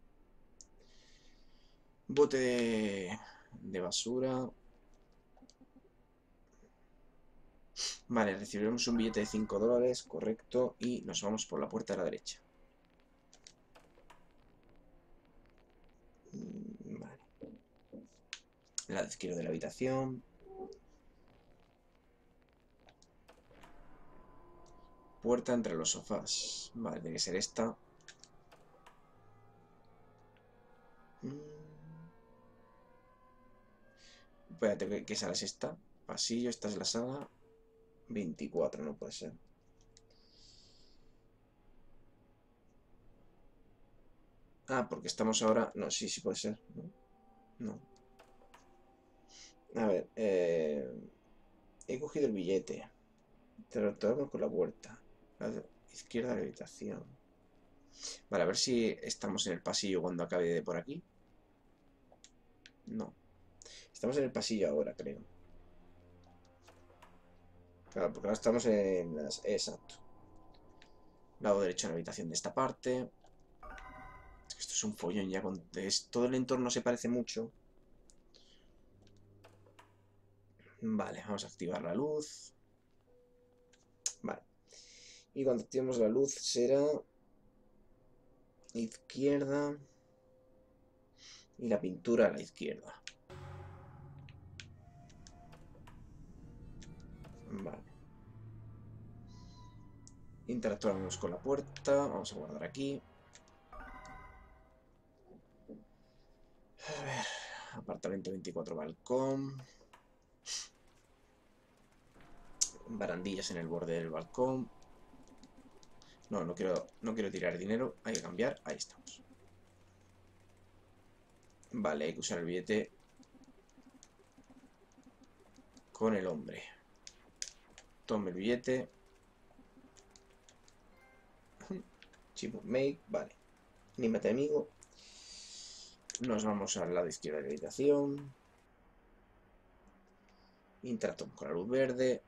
Bote de, de basura. Vale, recibiremos un billete de cinco dólares, correcto, y nos vamos por la puerta de la derecha. Vale. El lado izquierdo de la habitación. Puerta entre los sofás. Vale, tiene que ser esta. Espérate, ¿qué sala es esta? Pasillo, esta es la sala veinticuatro, no puede ser. Ah, porque estamos ahora... No, sí, sí puede ser. No. No. A ver, eh... he cogido el billete. Tratamos con la puerta. A la izquierda de la habitación. Vale, a ver si estamos en el pasillo cuando acabe de por aquí. No. Estamos en el pasillo ahora, creo. Claro, porque ahora estamos en las... Exacto. Lado derecho de la habitación de esta parte. Esto es un follón ya. Con... es... todo el entorno se parece mucho. Vale, vamos a activar la luz. Vale. Y cuando activemos la luz será... izquierda. Y la pintura a la izquierda. Vale. Interactuamos con la puerta. Vamos a guardar aquí. A ver. Apartamento veinticuatro, balcón. Barandillas en el borde del balcón. No, no quiero, no quiero tirar dinero. Hay que cambiar. Ahí estamos. Vale, hay que usar el billete con el hombre. Tome el billete. Chip make, vale. Anímate, amigo. Nos vamos al lado izquierdo de la habitación. Interactuamos con la luz verde.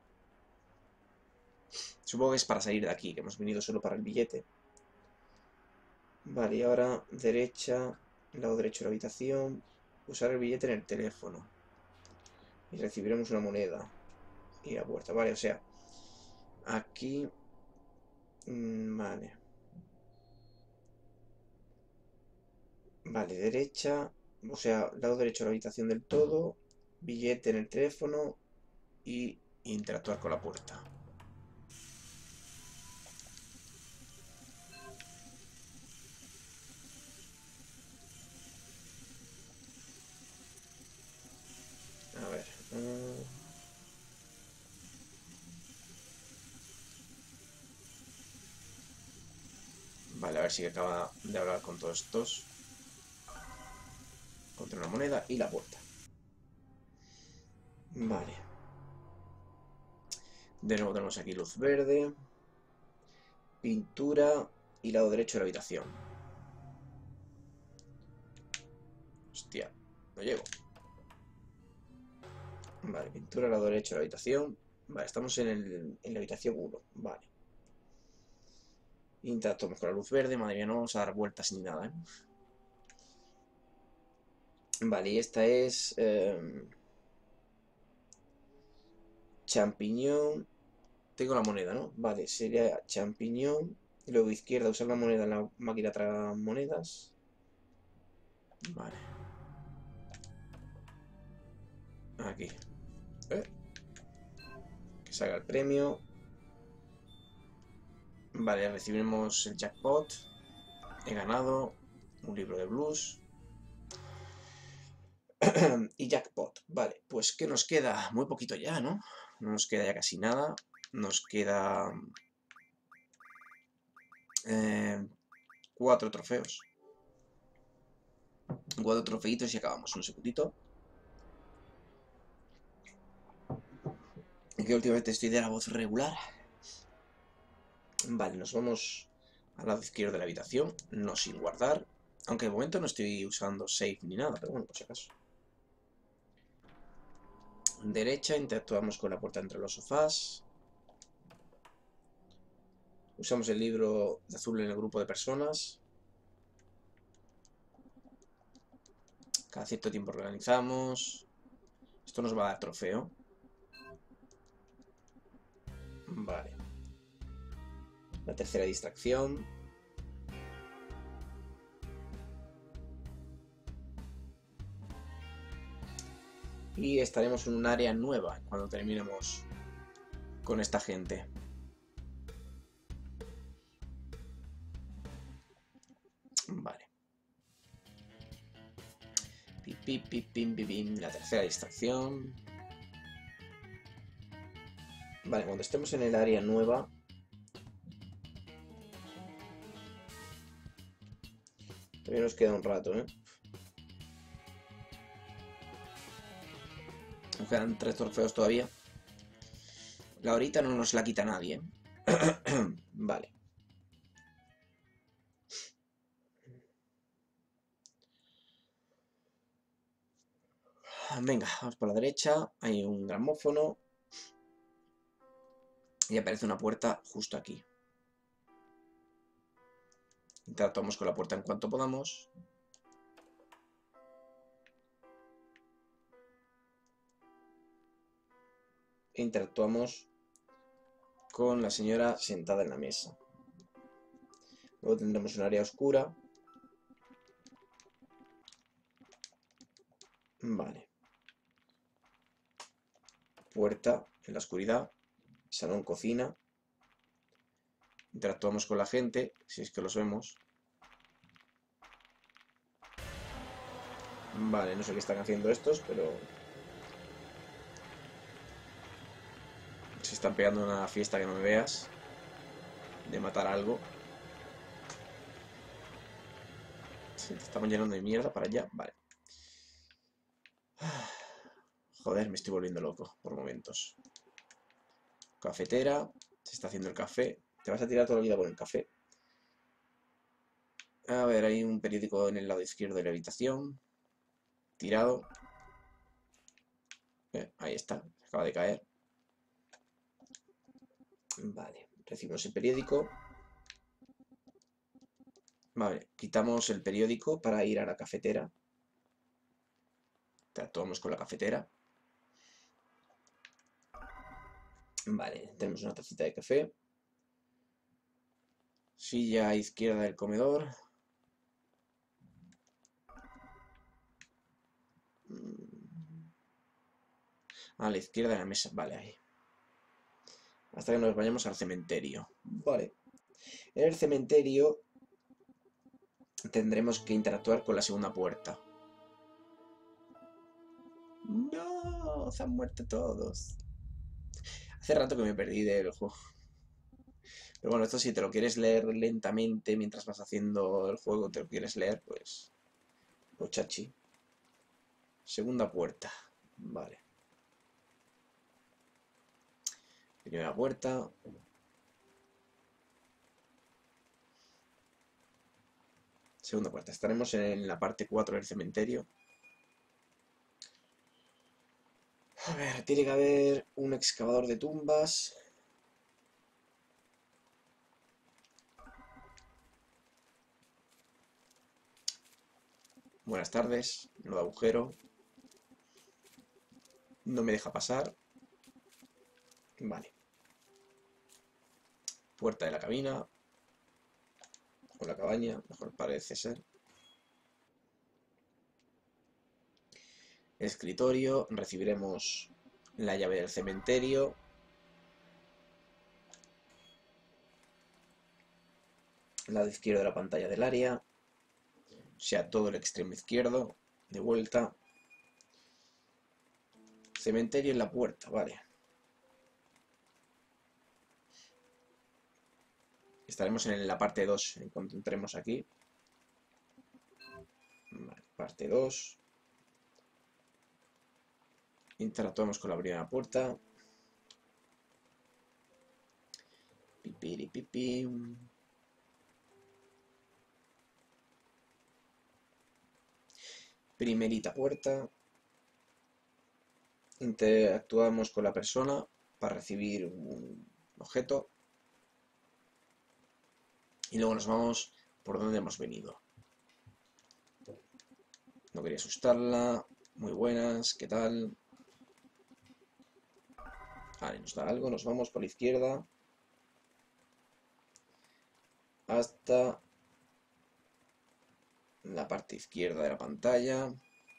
Supongo que es para salir de aquí, que hemos venido solo para el billete. Vale, y ahora derecha, lado derecho de la habitación. Usar el billete en el teléfono. Y recibiremos una moneda. Y la puerta, vale, o sea. Aquí. Mmm, vale. Vale, derecha. O sea, lado derecho de la habitación del todo. Billete en el teléfono. Y interactuar con la puerta. A ver. Uh... Vale, a ver si acaba de hablar con todos estos. Contra una moneda y la puerta. Vale. De nuevo tenemos aquí luz verde. Pintura y lado derecho de la habitación. Hostia, no llego. Vale, pintura, lado derecho de la habitación. Vale, estamos en, el, en la habitación uno. Vale. Interactuamos con la luz verde. Madre mía, no vamos a dar vueltas ni nada, ¿eh? Vale, y esta es... Eh, champiñón. Tengo la moneda, ¿no? Vale, sería champiñón. Y luego izquierda, usar la moneda en la máquina traga monedas. Vale. Aquí. ¿Eh? Que salga el premio. Vale, recibimos el jackpot. He ganado un libro de blues. Y jackpot. Vale, pues ¿qué nos queda? Muy poquito ya, ¿no? No nos queda ya casi nada. Nos queda... Eh, cuatro trofeos. Cuatro trofeitos y acabamos. Un segundito. Que últimamente estoy de la voz regular. Vale, nos vamos al lado izquierdo de la habitación. No sin guardar. Aunque de momento no estoy usando save ni nada, pero bueno, por si acaso. Derecha, interactuamos con la puerta entre los sofás. Usamos el libro de azul en el grupo de personas. Cada cierto tiempo organizamos. Esto nos va a dar trofeo. Vale. La tercera distracción. Y estaremos en un área nueva cuando terminemos con esta gente. Vale. Pim, pim, pim, pim, pim, pim. La tercera distracción. Vale, cuando estemos en el área nueva, todavía nos queda un rato, ¿eh? Nos quedan tres trofeos todavía. La horita no nos la quita nadie, ¿eh? Vale. Venga, vamos por la derecha. Hay un gramófono. Y aparece una puerta justo aquí. Interactuamos con la puerta en cuanto podamos. E interactuamos con la señora sentada en la mesa. Luego tendremos un área oscura. Vale. Puerta en la oscuridad. Salón, cocina. Interactuamos con la gente, si es que los vemos. Vale, no sé qué están haciendo estos, pero... se están pegando una fiesta que no me veas. De matar algo. Sí, te estamos llenando de mierda para allá. Vale. Joder, me estoy volviendo loco por momentos. Cafetera. Se está haciendo el café. Te vas a tirar toda la vida por el café. A ver, hay un periódico en el lado izquierdo de la habitación. Tirado. Eh, ahí está. Acaba de caer. Vale. Recibimos el periódico. Vale. Quitamos el periódico para ir a la cafetera. Interactuamos con la cafetera. Vale. Tenemos una tacita de café. Silla a izquierda del comedor. A la izquierda de la mesa. Vale, ahí. Hasta que nos vayamos al cementerio. Vale. En el cementerio tendremos que interactuar con la segunda puerta. No, se han muerto todos. Hace rato que me perdí del juego. Pero bueno, esto si te lo quieres leer lentamente mientras vas haciendo el juego, te lo quieres leer, pues... pues chachi. Segunda puerta. Vale. Primera puerta. Segunda puerta. Estaremos en la parte cuatro del cementerio. A ver, tiene que haber un excavador de tumbas. Buenas tardes. No da agujero. No me deja pasar. Vale. Puerta de la cabina. O la cabaña, mejor parece ser. Escritorio. Recibiremos la llave del cementerio. Lado izquierdo de la pantalla del área. O sea, todo el extremo izquierdo. De vuelta. Cementerio en la puerta, vale. Estaremos en la parte dos, en cuanto entremos aquí. Vale, parte dos. Interactuamos con la primera puerta. Pipiri pipi. Primerita puerta. Interactuamos con la persona para recibir un objeto. Y luego nos vamos por donde hemos venido. No quería asustarla. Muy buenas, ¿qué tal? Vale, nos da algo, nos vamos por la izquierda hasta la parte izquierda de la pantalla,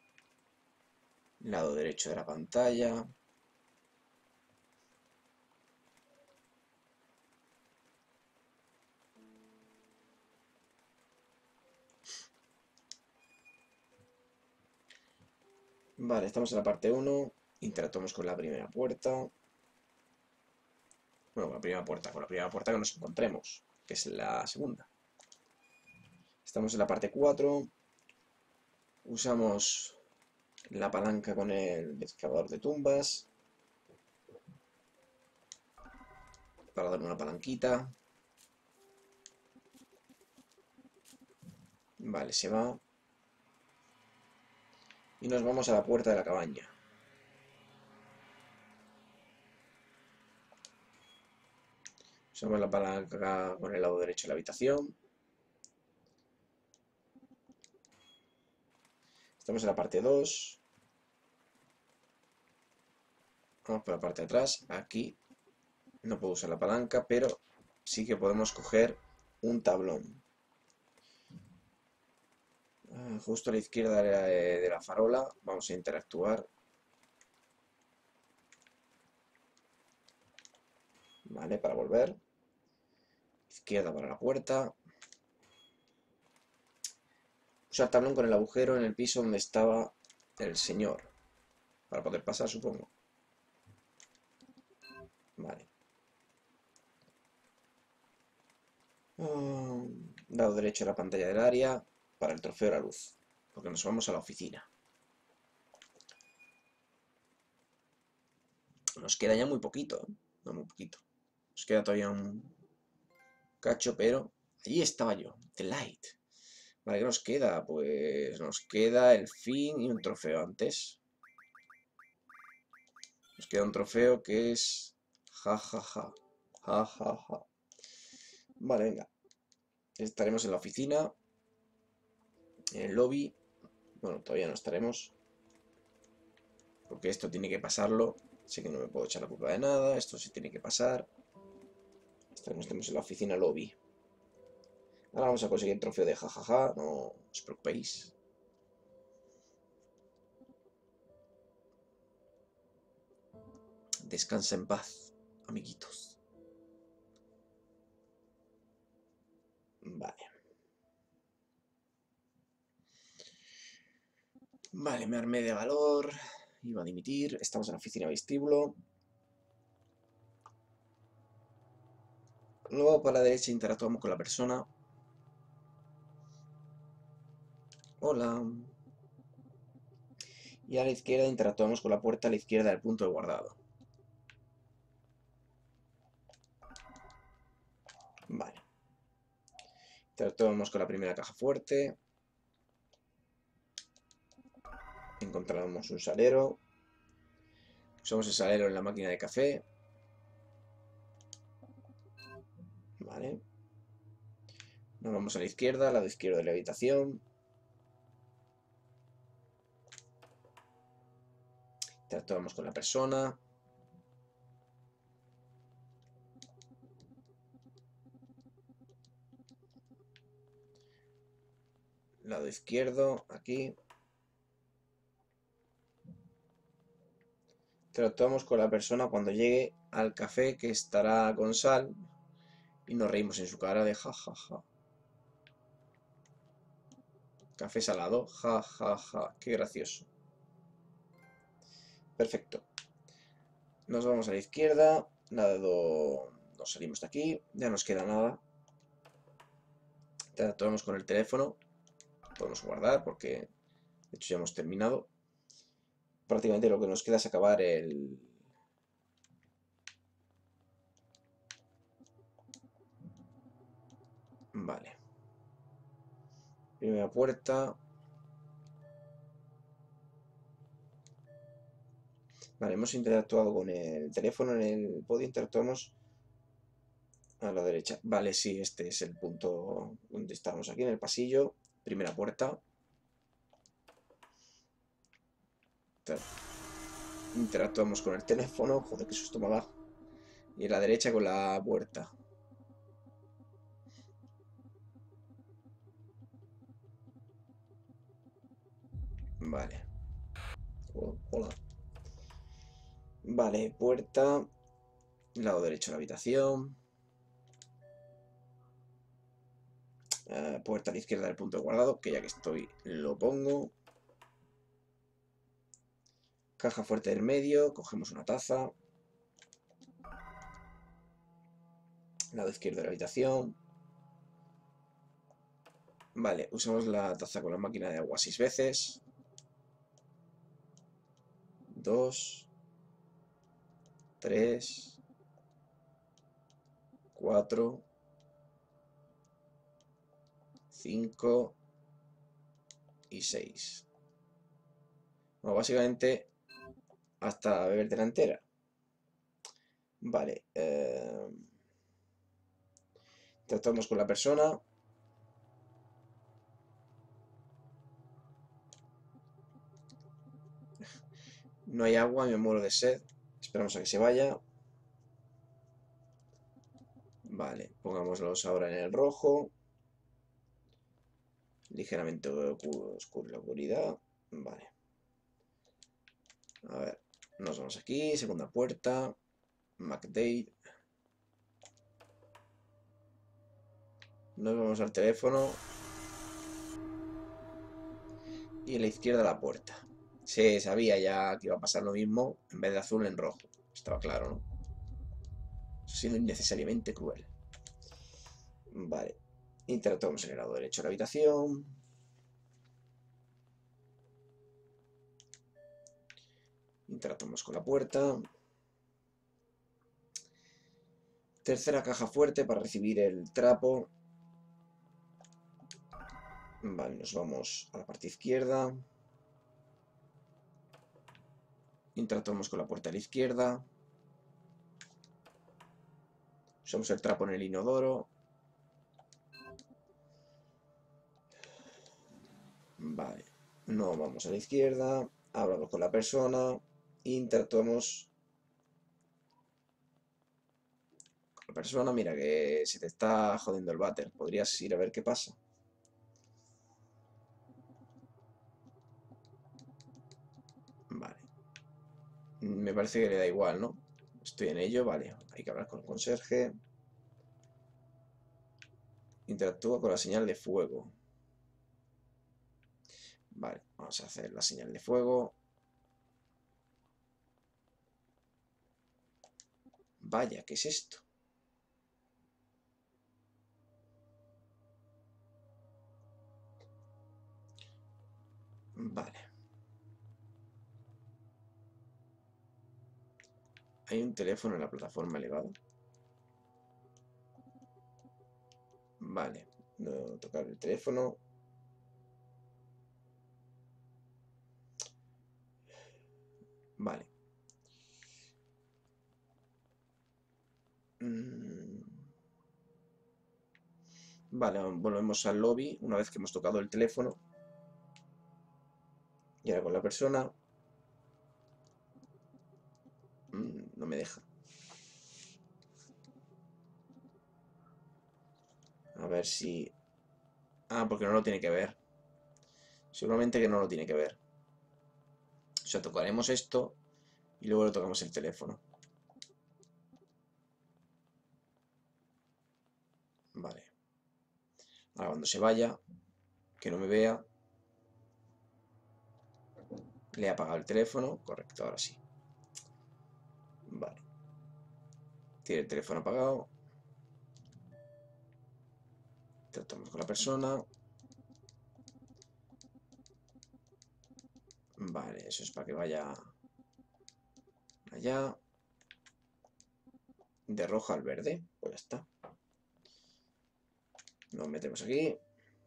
lado derecho de la pantalla. Vale, estamos en la parte uno, interactuamos con la primera puerta. Bueno, con la primera puerta, con la primera puerta que nos encontremos, que es la segunda. Estamos en la parte cuatro. Usamos la palanca con el excavador de tumbas para dar una palanquita. Vale, se va. Y nos vamos a la puerta de la cabaña. Usamos la palanca con el lado derecho de la habitación. Estamos en la parte dos. Vamos por la parte de atrás. Aquí no puedo usar la palanca, pero sí que podemos coger un tablón. Justo a la izquierda de la farola vamos a interactuar. Vale, para volver. Izquierda para la puerta. Usar tablón con el agujero en el piso donde estaba el señor. Para poder pasar, supongo. Vale. Um, lado derecho de la pantalla del área para el trofeo de la luz. Porque nos vamos a la oficina. Nos queda ya muy poquito, ¿eh? No, muy poquito. Nos queda todavía un cacho, pero allí estaba yo, The Light. Vale, ¿qué nos queda? Pues nos queda el fin y un trofeo antes. Nos queda un trofeo que es... Ja, ja, ja. Ja, ja, ja. Vale, venga. Estaremos en la oficina. En el lobby. Bueno, todavía no estaremos. Porque esto tiene que pasarlo. Sé que no me puedo echar la culpa de nada. Esto sí tiene que pasar. Estaremos en la oficina lobby. Ahora vamos a conseguir el trofeo de jajaja. No os preocupéis. Descansa en paz, amiguitos. Vale. Vale, me armé de valor. Iba a dimitir. Estamos en la oficina vestíbulo. Luego para la derecha interactuamos con la persona. Hola. Y a la izquierda interactuamos con la puerta a la izquierda del punto de guardado. Vale. Interactuamos con la primera caja fuerte. Encontramos un salero. Usamos el salero en la máquina de café. Vale. Nos vamos a la izquierda, al lado izquierdo de la habitación. Interactuamos con la persona. Lado izquierdo, aquí. Interactuamos con la persona cuando llegue al café que estará con sal. Y nos reímos en su cara de jajaja. Ja, ja. Café salado, jajaja, ja, ja. Qué gracioso. Perfecto. Nos vamos a la izquierda. Dado nos salimos de aquí. Ya nos queda nada. Interactuamos con el teléfono. Podemos guardar porque de hecho ya hemos terminado. Prácticamente lo que nos queda es acabar el... Vale. Primera puerta. Vale, hemos interactuado con el teléfono. En el podio interactuamos a la derecha. Vale, sí, este es el punto donde estamos aquí en el pasillo. Primera puerta. Interactuamos con el teléfono. Joder, qué susto me ha dado. Y a la derecha con la puerta. Vale. Oh, hola. Vale, puerta. Lado derecho de la habitación. Uh, puerta a la izquierda del punto de guardado, que ya que estoy lo pongo. Caja fuerte del medio, cogemos una taza. Lado izquierdo de la habitación. Vale, usamos la taza con la máquina de agua seis veces. Dos. Tres. Cuatro. Cinco. Y seis. Bueno, básicamente hasta beberte la entera. Vale. Eh... Tratamos con la persona. No hay agua, me muero de sed. Esperamos a que se vaya. Vale, pongámoslos ahora en el rojo. Ligeramente oscura la oscuridad. Vale. A ver, nos vamos aquí. Segunda puerta. McDade. Nos vamos al teléfono. Y a la izquierda la puerta. Sí, sabía ya que iba a pasar lo mismo. En vez de azul en rojo. Estaba claro, ¿no? Eso ha sido innecesariamente cruel. Vale. Interactuamos en el lado derecho de la habitación. Interactuamos con la puerta. Tercera caja fuerte para recibir el trapo. Vale, nos vamos a la parte izquierda. Interactuamos con la puerta a la izquierda. Usamos el trapo en el inodoro. Vale. No vamos a la izquierda. Hablamos con la persona. Interactuamos con la persona. Mira que se te está jodiendo el váter. Podrías ir a ver qué pasa. Vale. Me parece que le da igual, ¿no? Estoy en ello, vale. Hay que hablar con el conserje. Interactúa con la señal de fuego. Vale, vamos a hacer la señal de fuego. Vaya, ¿qué es esto? Vale. Hay un teléfono en la plataforma elevada. Vale, no tocar el teléfono. Vale. Mm. Vale, volvemos al lobby una vez que hemos tocado el teléfono. Y ahora con la persona. Mm, no me deja. A ver si... Ah, porque no lo tiene que ver. Seguramente que no lo tiene que ver. O sea, tocaremos esto y luego le tocamos el teléfono. Vale. Ahora cuando se vaya, que no me vea. Le he apagado el teléfono. Correcto, ahora sí. Vale. Tiene el teléfono apagado. Tratamos con la persona. Vale, eso es para que vaya allá. De rojo al verde. Pues ya está. Nos metemos aquí.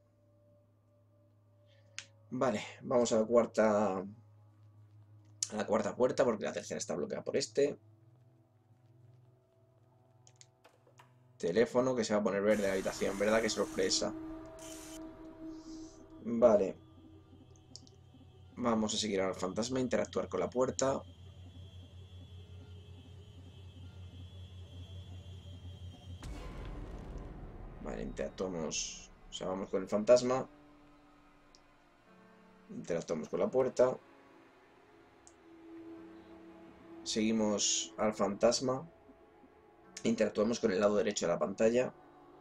Vale, vamos a la cuarta. A la cuarta puerta porque la tercera está bloqueada por este. Teléfono que se va a poner verde en la habitación, ¿verdad? Qué sorpresa. Vale. Vamos a seguir al fantasma, interactuar con la puerta. Interactuamos, o sea, vamos con el fantasma. Interactuamos con la puerta. Seguimos al fantasma. Interactuamos con el lado derecho de la pantalla.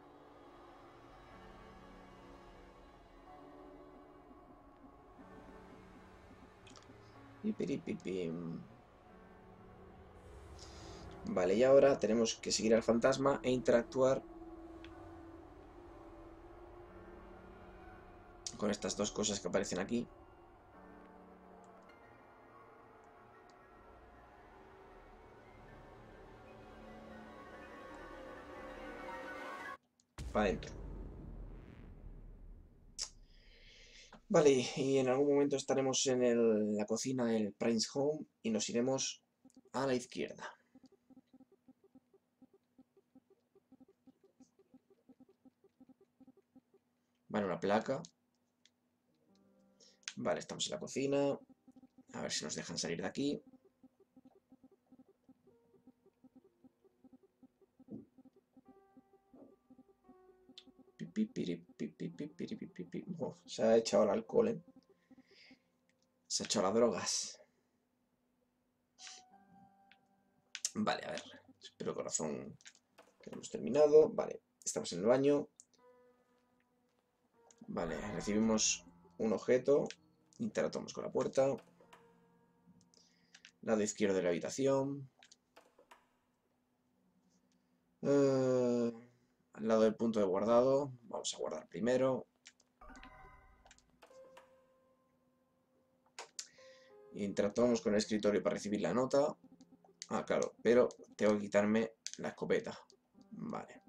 Vale, y ahora tenemos que seguir al fantasma e interactuar con estas dos cosas que aparecen aquí. Para adentro. Vale, y en algún momento estaremos en el, la cocina del Prince Home y nos iremos a la izquierda. Vale, una placa. Vale, estamos en la cocina. A ver si nos dejan salir de aquí. Oh, se ha echado el alcohol, ¿eh? Se ha echado las drogas. Vale, a ver. Espero, corazón, que hemos terminado. Vale, estamos en el baño. Vale, recibimos un objeto. Interactuamos con la puerta. Lado izquierdo de la habitación. Uh, al lado del punto de guardado. Vamos a guardar primero. Interactuamos con el escritorio para recibir la nota. Ah, claro, pero tengo que quitarme la escopeta. Vale.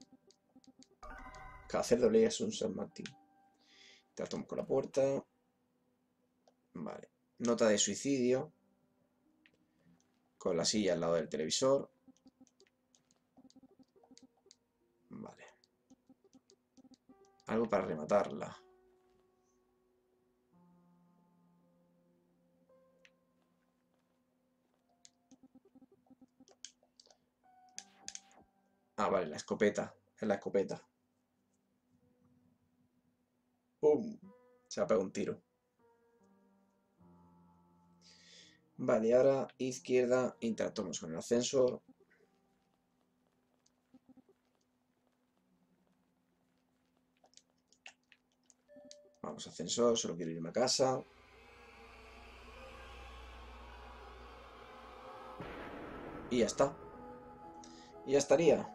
Hacer doble es un San Martín. Interactuamos con la puerta. Vale. Nota de suicidio. Con la silla al lado del televisor. Vale. Algo para rematarla. Ah, vale, la escopeta. Es la escopeta. ¡Pum! Se ha pegado un tiro. Vale, ahora izquierda. Interactuamos con el ascensor. Vamos a ascensor, solo quiero irme a casa. Y ya está. Y ya estaría.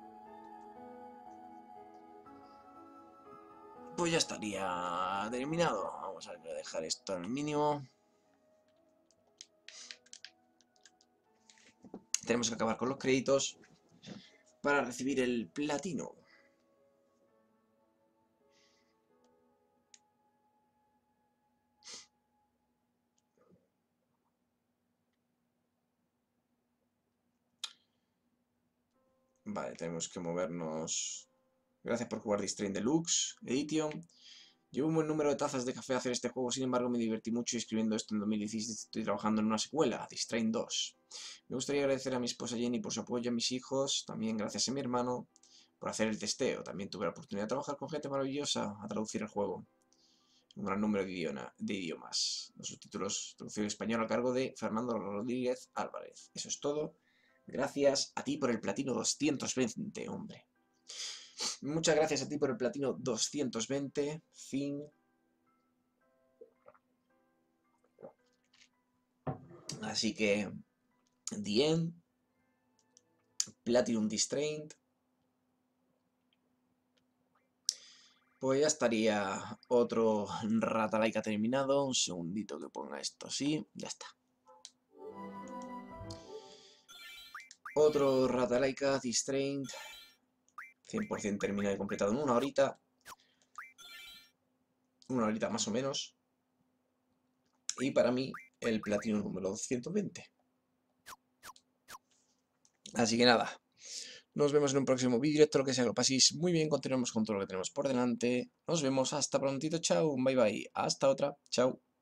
Pues ya estaría terminado. Vamos a dejar esto en el mínimo. Tenemos que acabar con los créditos para recibir el platino. Vale, tenemos que movernos. Gracias por jugar Distrain Deluxe Edition. Llevo un buen número de tazas de café a hacer este juego, sin embargo me divertí mucho escribiendo esto en dos mil dieciséis. Estoy trabajando en una secuela, Distrain dos. Me gustaría agradecer a mi esposa Jenny por su apoyo, a mis hijos, también gracias a mi hermano por hacer el testeo. También tuve la oportunidad de trabajar con gente maravillosa a traducir el juego. Un gran número de, idioma, de idiomas. Los subtítulos traducidos en español a cargo de Fernando Rodríguez Álvarez. Eso es todo. Gracias a ti por el platino doscientos veinte, hombre. Muchas gracias a ti por el platino doscientos veinte. Fin. Así que, The End. Platinum Distrained. Pues ya estaría otro Ratalaika terminado. Un segundito que ponga esto así. Ya está. Otro Ratalaika Distrained. cien por cien terminado y completado en una horita. Una horita más o menos. Y para mí, el platino número doscientos veinte. Así que nada. Nos vemos en un próximo vídeo. Todo lo que sea que lo paséis muy bien. Continuamos con todo lo que tenemos por delante. Nos vemos. Hasta prontito. Chao. Bye bye. Hasta otra. Chao.